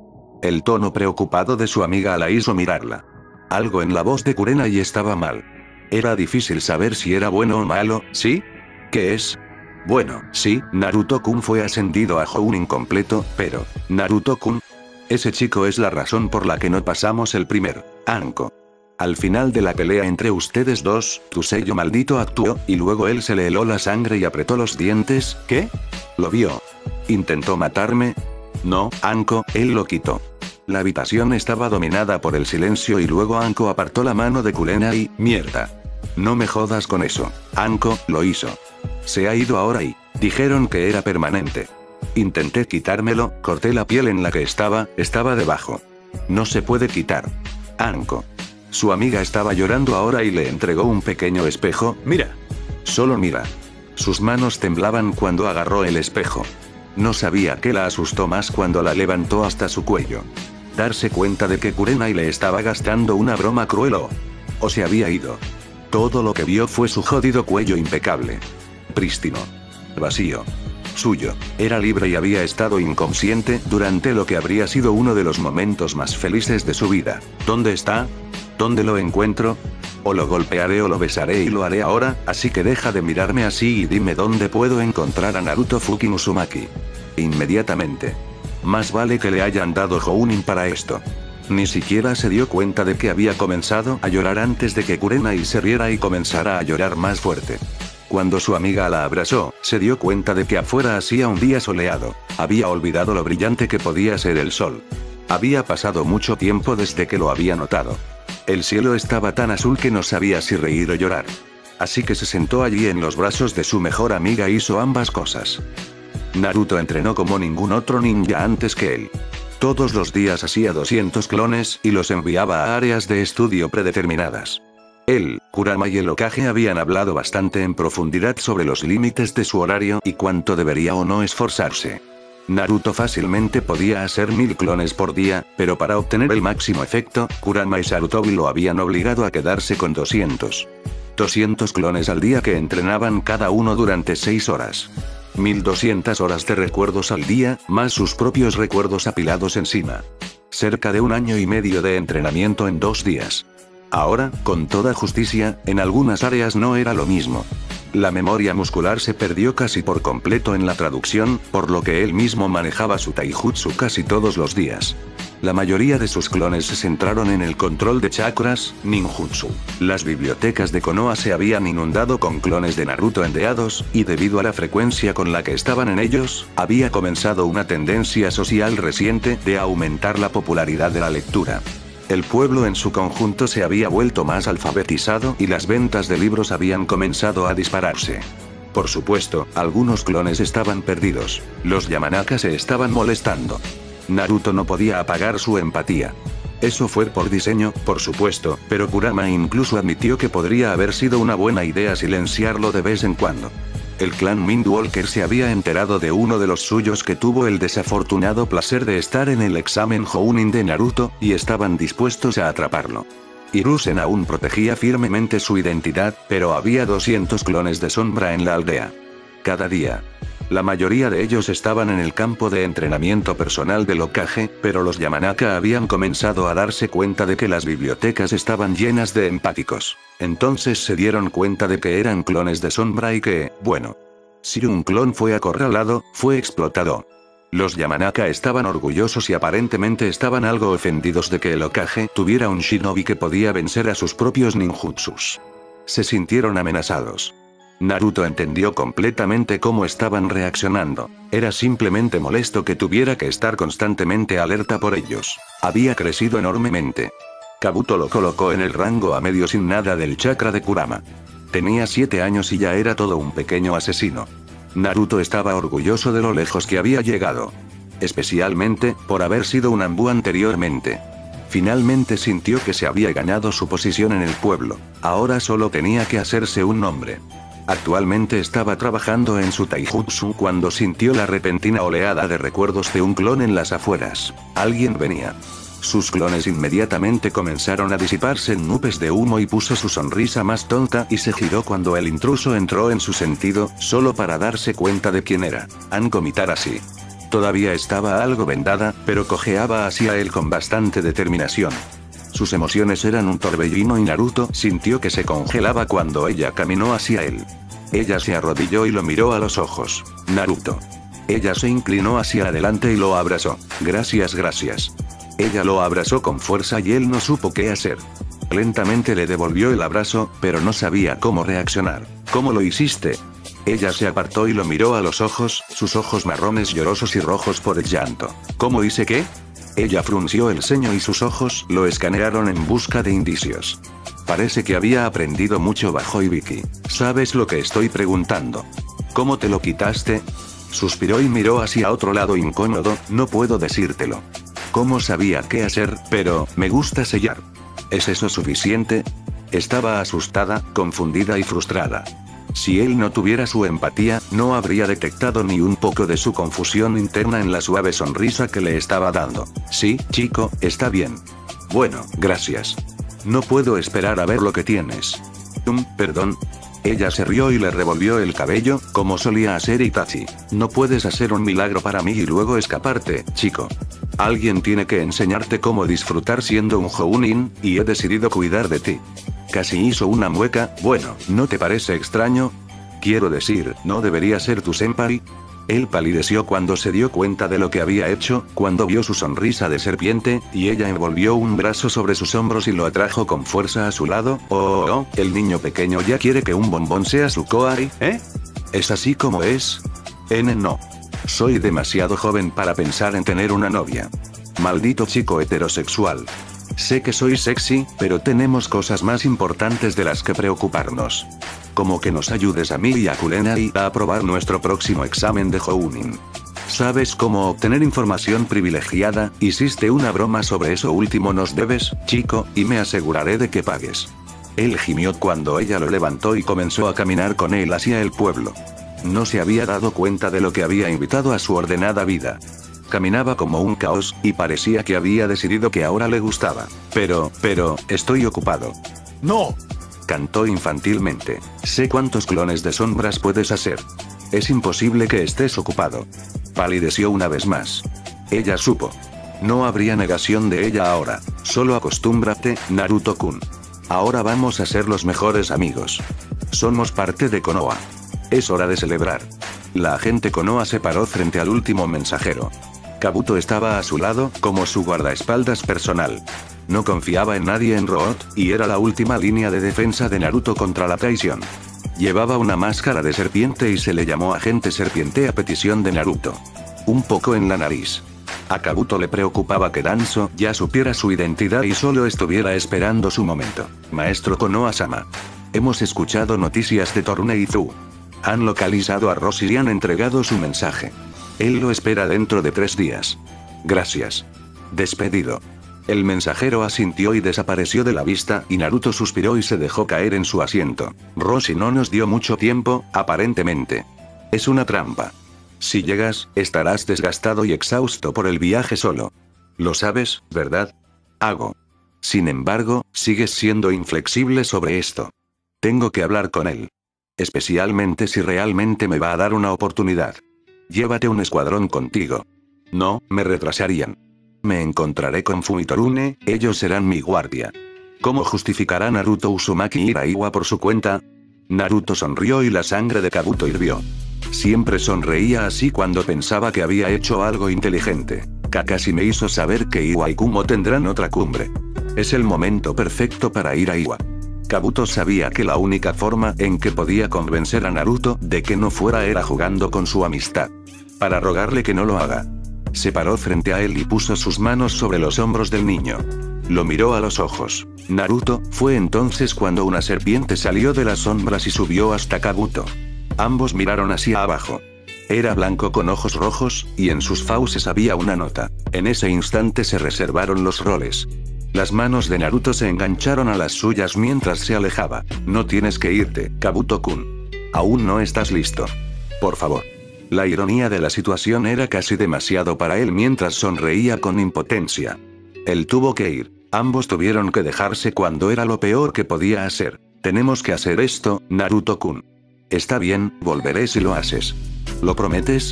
El tono preocupado de su amiga la hizo mirarla. Algo en la voz de Kurenai estaba mal. Era difícil saber si era bueno o malo, ¿sí? ¿Qué es? Bueno, sí, Naruto-kun fue ascendido a Jounin completo, pero, Naruto-kun, ese chico es la razón por la que no pasamos el primer Anko. Al final de la pelea entre ustedes dos, tu sello maldito actuó, y luego él se le heló la sangre y apretó los dientes. ¿Qué? ¿Lo vio? ¿Intentó matarme? No, Anko, él lo quitó. La habitación estaba dominada por el silencio y luego Anko apartó la mano de Kurenai. Mierda. No me jodas con eso. Anko, lo hizo. Se ha ido ahora y dijeron que era permanente. Intenté quitármelo, corté la piel en la que estaba, estaba debajo. No se puede quitar. Anko. Su amiga estaba llorando ahora y le entregó un pequeño espejo. Mira. Solo mira. Sus manos temblaban cuando agarró el espejo. No sabía qué la asustó más cuando la levantó hasta su cuello. Darse cuenta de que Kurenai le estaba gastando una broma cruel o... o se había ido. Todo lo que vio fue su jodido cuello impecable. Prístino. Vacío. Suyo. Era libre y había estado inconsciente durante lo que habría sido uno de los momentos más felices de su vida. ¿Dónde está? ¿Dónde lo encuentro? O lo golpearé o lo besaré y lo haré ahora, así que deja de mirarme así y dime dónde puedo encontrar a Naruto fucking Uzumaki. Inmediatamente. Más vale que le hayan dado Jounin para esto. Ni siquiera se dio cuenta de que había comenzado a llorar antes de que Kurenai se riera y comenzara a llorar más fuerte. Cuando su amiga la abrazó, se dio cuenta de que afuera hacía un día soleado. Había olvidado lo brillante que podía ser el sol. Había pasado mucho tiempo desde que lo había notado. El cielo estaba tan azul que no sabía si reír o llorar. Así que se sentó allí en los brazos de su mejor amiga e hizo ambas cosas. Naruto entrenó como ningún otro ninja antes que él. Todos los días hacía doscientos clones y los enviaba a áreas de estudio predeterminadas. Él, Kurama y el Hokage habían hablado bastante en profundidad sobre los límites de su horario y cuánto debería o no esforzarse. Naruto fácilmente podía hacer mil clones por día, pero para obtener el máximo efecto, Kurama y Sarutobi lo habían obligado a quedarse con doscientos. doscientos clones al día que entrenaban cada uno durante seis horas. mil doscientas horas de recuerdos al día, más sus propios recuerdos apilados encima. Cerca de un año y medio de entrenamiento en dos días. Ahora, con toda justicia, en algunas áreas no era lo mismo. La memoria muscular se perdió casi por completo en la traducción, por lo que él mismo manejaba su taijutsu casi todos los días. La mayoría de sus clones se centraron en el control de chakras, ninjutsu. Las bibliotecas de Konoha se habían inundado con clones de Naruto endeados, y debido a la frecuencia con la que estaban en ellos, había comenzado una tendencia social reciente de aumentar la popularidad de la lectura. El pueblo en su conjunto se había vuelto más alfabetizado y las ventas de libros habían comenzado a dispararse. Por supuesto, algunos clones estaban perdidos. Los Yamanaka se estaban molestando. Naruto no podía apagar su empatía. Eso fue por diseño, por supuesto, pero Kurama incluso admitió que podría haber sido una buena idea silenciarlo de vez en cuando. El clan Windwalker se había enterado de uno de los suyos que tuvo el desafortunado placer de estar en el examen Jounin de Naruto, y estaban dispuestos a atraparlo. Hiruzen aún protegía firmemente su identidad, pero había doscientos clones de sombra en la aldea. Cada día. La mayoría de ellos estaban en el campo de entrenamiento personal del Hokage, pero los Yamanaka habían comenzado a darse cuenta de que las bibliotecas estaban llenas de empáticos. Entonces se dieron cuenta de que eran clones de sombra y que, bueno, si un clon fue acorralado, fue explotado. Los Yamanaka estaban orgullosos y aparentemente estaban algo ofendidos de que el Hokage tuviera un shinobi que podía vencer a sus propios ninjutsus. Se sintieron amenazados. Naruto entendió completamente cómo estaban reaccionando. Era simplemente molesto que tuviera que estar constantemente alerta por ellos. Había crecido enormemente. Kabuto lo colocó en el rango a medio sin nada del chakra de Kurama. Tenía siete años y ya era todo un pequeño asesino. Naruto estaba orgulloso de lo lejos que había llegado. Especialmente, por haber sido un Anbu anteriormente. Finalmente sintió que se había ganado su posición en el pueblo. Ahora solo tenía que hacerse un nombre. Actualmente estaba trabajando en su taijutsu cuando sintió la repentina oleada de recuerdos de un clon en las afueras. Alguien venía. Sus clones inmediatamente comenzaron a disiparse en nubes de humo y puso su sonrisa más tonta y se giró cuando el intruso entró en su sentido, solo para darse cuenta de quién era. Anko Mitarashi. Todavía estaba algo vendada, pero cojeaba hacia él con bastante determinación. Sus emociones eran un torbellino y Naruto sintió que se congelaba cuando ella caminó hacia él. Ella se arrodilló y lo miró a los ojos. Naruto. Ella se inclinó hacia adelante y lo abrazó. Gracias, gracias. Ella lo abrazó con fuerza y él no supo qué hacer. Lentamente le devolvió el abrazo, pero no sabía cómo reaccionar. ¿Cómo lo hiciste? Ella se apartó y lo miró a los ojos, sus ojos marrones llorosos y rojos por el llanto. ¿Cómo hice qué? Ella frunció el ceño y sus ojos lo escanearon en busca de indicios. Parece que había aprendido mucho bajo Ibiki. ¿Sabes lo que estoy preguntando? ¿Cómo te lo quitaste? Suspiró y miró hacia otro lado incómodo. No puedo decírtelo. ¿Cómo sabía qué hacer? Pero, me gusta sellar. ¿Es eso suficiente? Estaba asustada, confundida y frustrada. Si él no tuviera su empatía, no habría detectado ni un poco de su confusión interna en la suave sonrisa que le estaba dando. Sí, chico, está bien. Bueno, gracias. No puedo esperar a ver lo que tienes. Um, perdón. Ella se rió y le revolvió el cabello, como solía hacer Itachi. No puedes hacer un milagro para mí y luego escaparte, chico. Alguien tiene que enseñarte cómo disfrutar siendo un Jounin, y he decidido cuidar de ti. Casi hizo una mueca. Bueno, ¿no te parece extraño? Quiero decir, ¿no debería ser tu senpai? Él palideció cuando se dio cuenta de lo que había hecho, cuando vio su sonrisa de serpiente, y ella envolvió un brazo sobre sus hombros y lo atrajo con fuerza a su lado. Oh, oh, oh, el niño pequeño ya quiere que un bombón sea su koai, ¿eh? ¿Es así como es? N no. Soy demasiado joven para pensar en tener una novia. Maldito chico heterosexual. Sé que soy sexy, pero tenemos cosas más importantes de las que preocuparnos. Como que nos ayudes a mí y a Kurenai a aprobar nuestro próximo examen de Jounin. ¿Sabes cómo obtener información privilegiada? Hiciste una broma sobre eso último, nos debes, chico, y me aseguraré de que pagues. Él gimió cuando ella lo levantó y comenzó a caminar con él hacia el pueblo. No se había dado cuenta de lo que había invitado a su ordenada vida. Caminaba como un caos, y parecía que había decidido que ahora le gustaba. Pero, pero, estoy ocupado. ¡No! Cantó infantilmente. Sé cuántos clones de sombras puedes hacer. Es imposible que estés ocupado. Palideció una vez más. Ella supo. No habría negación de ella ahora. Solo acostúmbrate, Naruto-kun. Ahora vamos a ser los mejores amigos. Somos parte de Konoha. Es hora de celebrar. La agente Konoha se paró frente al último mensajero. Kabuto estaba a su lado, como su guardaespaldas personal. No confiaba en nadie en Root, y era la última línea de defensa de Naruto contra la traición. Llevaba una máscara de serpiente y se le llamó Agente Serpiente a petición de Naruto. Un poco en la nariz. A Kabuto le preocupaba que Danzo ya supiera su identidad y solo estuviera esperando su momento. Maestro Konoha-sama. Hemos escuchado noticias de Torune y Zu. Han localizado a Roshi y han entregado su mensaje. Él lo espera dentro de tres días. Gracias. Despedido. El mensajero asintió y desapareció de la vista, y Naruto suspiró y se dejó caer en su asiento. Roshi no nos dio mucho tiempo, aparentemente. Es una trampa. Si llegas, estarás desgastado y exhausto por el viaje solo. Lo sabes, ¿verdad? Hago. Sin embargo, sigues siendo inflexible sobre esto. Tengo que hablar con él. Especialmente si realmente me va a dar una oportunidad. Llévate un escuadrón contigo. No, me retrasarían. Me encontraré con Fumitorune, ellos serán mi guardia. ¿Cómo justificará Naruto Uzumaki ir a Iwa por su cuenta? Naruto sonrió y la sangre de Kabuto hirvió. Siempre sonreía así cuando pensaba que había hecho algo inteligente. Kakashi me hizo saber que Iwa y Kumo tendrán otra cumbre. Es el momento perfecto para ir a Iwa. Kabuto sabía que la única forma en que podía convencer a Naruto de que no fuera era jugando con su amistad. Para rogarle que no lo haga. Se paró frente a él y puso sus manos sobre los hombros del niño. Lo miró a los ojos. Naruto, fue entonces cuando una serpiente salió de las sombras y subió hasta Kabuto. Ambos miraron hacia abajo. Era blanco con ojos rojos, y en sus fauces había una nota. En ese instante se reservaron los roles. Las manos de Naruto se engancharon a las suyas mientras se alejaba. No tienes que irte, Kabuto-kun. Aún no estás listo. Por favor. La ironía de la situación era casi demasiado para él mientras sonreía con impotencia. Él tuvo que ir. Ambos tuvieron que dejarse cuando era lo peor que podía hacer. Tenemos que hacer esto, Naruto-kun. Está bien, volveré si lo haces. ¿Lo prometes?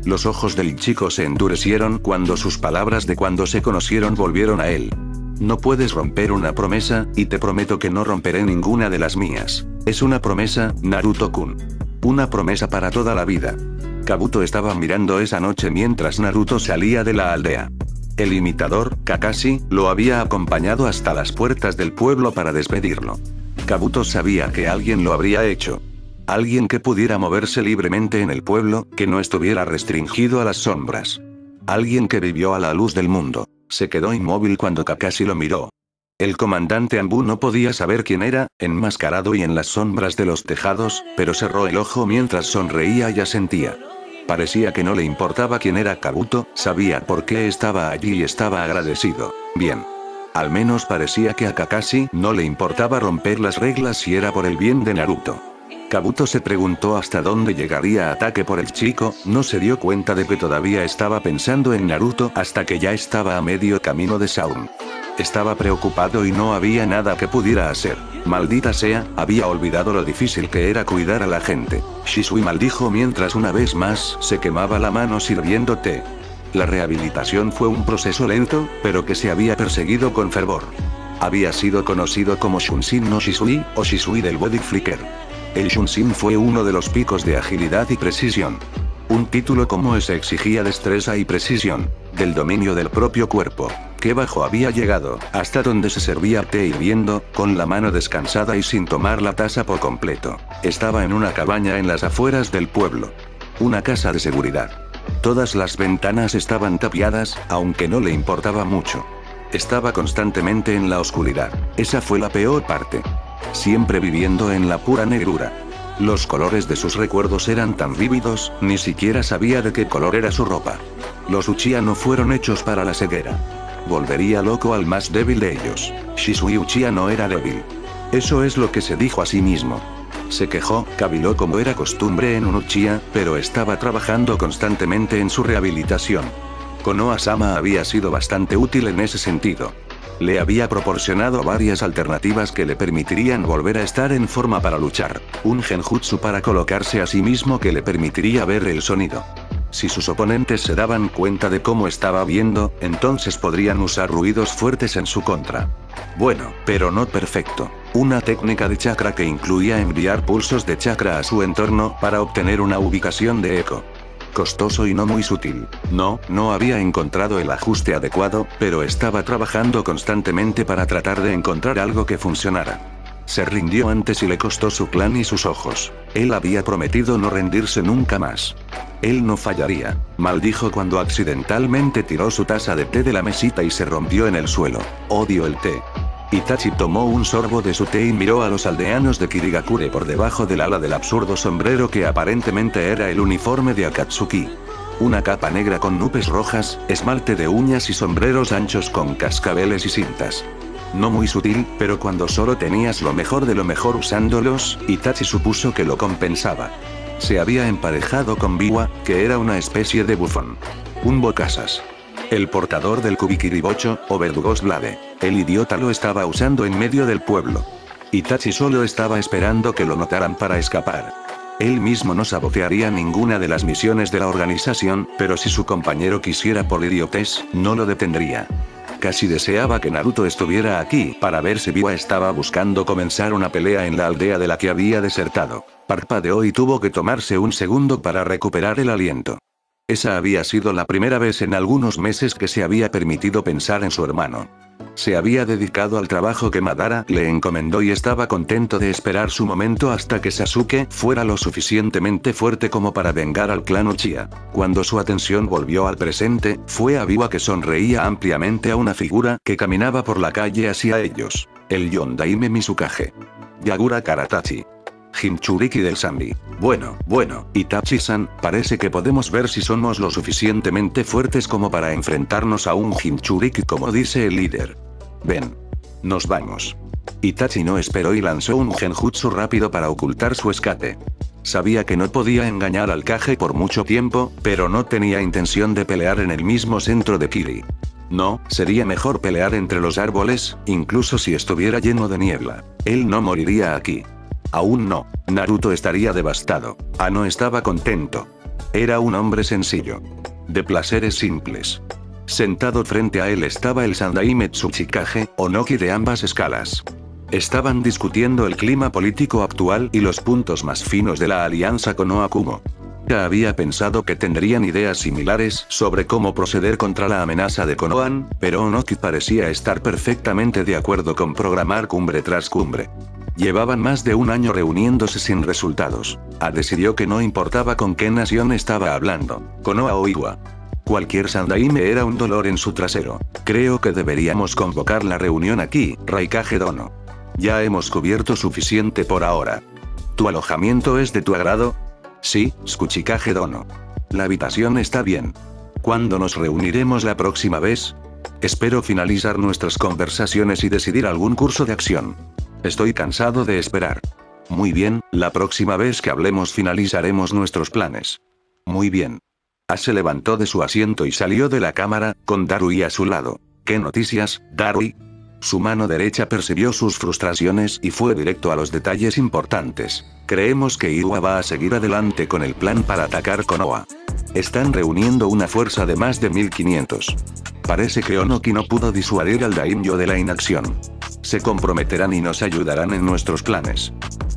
Los ojos del chico se endurecieron cuando sus palabras de cuando se conocieron volvieron a él. No puedes romper una promesa, y te prometo que no romperé ninguna de las mías. Es una promesa, Naruto-kun. Una promesa para toda la vida. Kabuto estaba mirando esa noche mientras Naruto salía de la aldea. El imitador, Kakashi, lo había acompañado hasta las puertas del pueblo para despedirlo. Kabuto sabía que alguien lo habría hecho. Alguien que pudiera moverse libremente en el pueblo, que no estuviera restringido a las sombras. Alguien que vivió a la luz del mundo. Se quedó inmóvil cuando Kakashi lo miró. El comandante Anbu no podía saber quién era, enmascarado y en las sombras de los tejados, pero cerró el ojo mientras sonreía y asentía. Parecía que no le importaba quién era Kabuto, sabía por qué estaba allí y estaba agradecido. Bien. Al menos parecía que a Kakashi no le importaba romper las reglas si era por el bien de Naruto. Kabuto se preguntó hasta dónde llegaría ataque por el chico, no se dio cuenta de que todavía estaba pensando en Naruto hasta que ya estaba a medio camino de Sound. Estaba preocupado y no había nada que pudiera hacer. Maldita sea, había olvidado lo difícil que era cuidar a la gente. Shisui maldijo mientras una vez más se quemaba la mano sirviendo té. La rehabilitación fue un proceso lento, pero que se había perseguido con fervor. Había sido conocido como Shunshin no Shisui, o Shisui del Body Flicker. El Shunshin fue uno de los picos de agilidad y precisión. Un título como ese exigía destreza y precisión, del dominio del propio cuerpo. Qué bajo había llegado, hasta donde se servía té hirviendo, con la mano descansada y sin tomar la taza por completo. Estaba en una cabaña en las afueras del pueblo. Una casa de seguridad. Todas las ventanas estaban tapiadas, aunque no le importaba mucho. Estaba constantemente en la oscuridad. Esa fue la peor parte. Siempre viviendo en la pura negrura. Los colores de sus recuerdos eran tan vívidos, ni siquiera sabía de qué color era su ropa. Los Uchiha no fueron hechos para la ceguera. Volvería loco al más débil de ellos. Shisui Uchiha no era débil. Eso es lo que se dijo a sí mismo. Se quejó, caviló como era costumbre en un Uchiha, pero estaba trabajando constantemente en su rehabilitación. Konoha-sama había sido bastante útil en ese sentido. Le había proporcionado varias alternativas que le permitirían volver a estar en forma para luchar. Un genjutsu para colocarse a sí mismo que le permitiría ver el sonido. Si sus oponentes se daban cuenta de cómo estaba viendo, entonces podrían usar ruidos fuertes en su contra. Bueno, pero no perfecto. Una técnica de chakra que incluía enviar pulsos de chakra a su entorno para obtener una ubicación de eco. Costoso y no muy sutil. No, no había encontrado el ajuste adecuado, pero estaba trabajando constantemente para tratar de encontrar algo que funcionara. Se rindió antes y le costó su clan y sus ojos. Él había prometido no rendirse nunca más. Él no fallaría, maldijo cuando accidentalmente tiró su taza de té de la mesita y se rompió en el suelo. Odio el té. Itachi tomó un sorbo de su té y miró a los aldeanos de Kirigakure por debajo del ala del absurdo sombrero que aparentemente era el uniforme de Akatsuki. Una capa negra con nubes rojas, esmalte de uñas y sombreros anchos con cascabeles y cintas. No muy sutil, pero cuando solo tenías lo mejor de lo mejor usándolos, Itachi supuso que lo compensaba. Se había emparejado con Biwa, que era una especie de bufón. Un bocazas. El portador del Kubikiribocho, o Verdugos Blade. El idiota lo estaba usando en medio del pueblo. Itachi solo estaba esperando que lo notaran para escapar. Él mismo no sabotearía ninguna de las misiones de la organización, pero si su compañero quisiera por idiotez, no lo detendría. Casi deseaba que Naruto estuviera aquí para ver si Biwa estaba buscando comenzar una pelea en la aldea de la que había desertado. Parpadeó y tuvo que tomarse un segundo para recuperar el aliento. Esa había sido la primera vez en algunos meses que se había permitido pensar en su hermano. Se había dedicado al trabajo que Madara le encomendó y estaba contento de esperar su momento hasta que Sasuke fuera lo suficientemente fuerte como para vengar al clan Uchiha. Cuando su atención volvió al presente, fue a Biwa que sonreía ampliamente a una figura que caminaba por la calle hacia ellos. El Yondaime Mizukage. Yagura Karatachi. Jinchuriki del Sanbi. Bueno, bueno, Itachi-san, parece que podemos ver si somos lo suficientemente fuertes como para enfrentarnos a un Jinchuriki como dice el líder. Ven. Nos vamos. Itachi no esperó y lanzó un genjutsu rápido para ocultar su escape. Sabía que no podía engañar al Kage por mucho tiempo, pero no tenía intención de pelear en el mismo centro de Kiri. No, sería mejor pelear entre los árboles, incluso si estuviera lleno de niebla. Él no moriría aquí. Aún no. Naruto estaría devastado. Ano estaba contento. Era un hombre sencillo, de placeres simples. Sentado frente a él estaba el Sandaime Tsuchikage, Onoki de ambas escalas. Estaban discutiendo el clima político actual y los puntos más finos de la alianza Konoha-Kumo. Ya había pensado que tendrían ideas similares sobre cómo proceder contra la amenaza de Konohan, pero Onoki parecía estar perfectamente de acuerdo con programar cumbre tras cumbre. Llevaban más de un año reuniéndose sin resultados. A decidió que no importaba con qué nación estaba hablando, Konoha o Iwa. Cualquier Sandaime era un dolor en su trasero. Creo que deberíamos convocar la reunión aquí, Raikage Dono. Ya hemos cubierto suficiente por ahora. ¿Tu alojamiento es de tu agrado? Sí, Tsuchikage Dono. La habitación está bien. ¿Cuándo nos reuniremos la próxima vez? Espero finalizar nuestras conversaciones y decidir algún curso de acción. Estoy cansado de esperar. Muy bien, la próxima vez que hablemos finalizaremos nuestros planes. Muy bien. A se levantó de su asiento y salió de la cámara, con Darui a su lado. ¿Qué noticias, Darui? Su mano derecha percibió sus frustraciones y fue directo a los detalles importantes. Creemos que Iwa va a seguir adelante con el plan para atacar Konoha. Están reuniendo una fuerza de más de mil quinientos. Parece que Onoki no pudo disuadir al daimyo de la inacción. Se comprometerán y nos ayudarán en nuestros planes.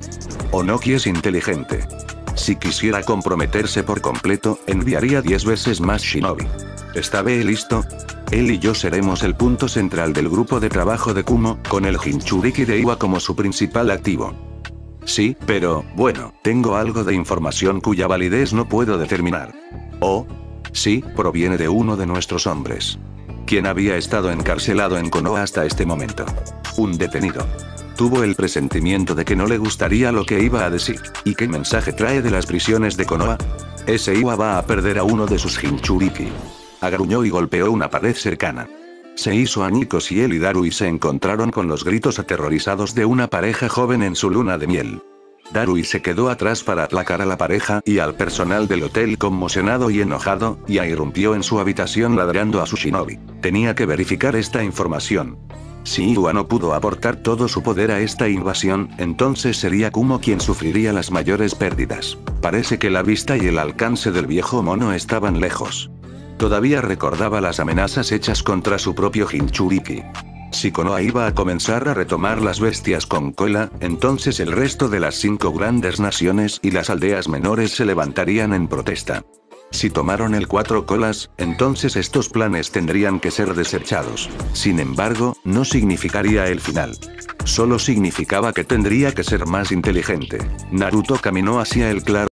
Onoki es inteligente. Si quisiera comprometerse por completo, enviaría diez veces más shinobi. ¿Está bien listo? Él y yo seremos el punto central del grupo de trabajo de Kumo, con el Jinchuriki de Iwa como su principal activo. Sí, pero, bueno, tengo algo de información cuya validez no puedo determinar. Oh, sí, proviene de uno de nuestros hombres. Quien había estado encarcelado en Konoha hasta este momento. Un detenido. Tuvo el presentimiento de que no le gustaría lo que iba a decir. ¿Y qué mensaje trae de las prisiones de Konoha? Ese Iwa va a perder a uno de sus Jinchuriki. Agruñó y golpeó una pared cercana. Se hizo añicos y él y Darui se encontraron con los gritos aterrorizados de una pareja joven en su luna de miel. Darui se quedó atrás para aplacar a la pareja y al personal del hotel conmocionado y enojado, y irrumpió en su habitación ladrando a su shinobi. Tenía que verificar esta información. Si Iwa no pudo aportar todo su poder a esta invasión, entonces sería Kumo quien sufriría las mayores pérdidas. Parece que la vista y el alcance del viejo mono estaban lejos. Todavía recordaba las amenazas hechas contra su propio Jinchuriki. Si Konoha iba a comenzar a retomar las bestias con cola, entonces el resto de las cinco grandes naciones y las aldeas menores se levantarían en protesta. Si tomaron el cuatro colas, entonces estos planes tendrían que ser desechados. Sin embargo, no significaría el final. Solo significaba que tendría que ser más inteligente. Naruto caminó hacia el claro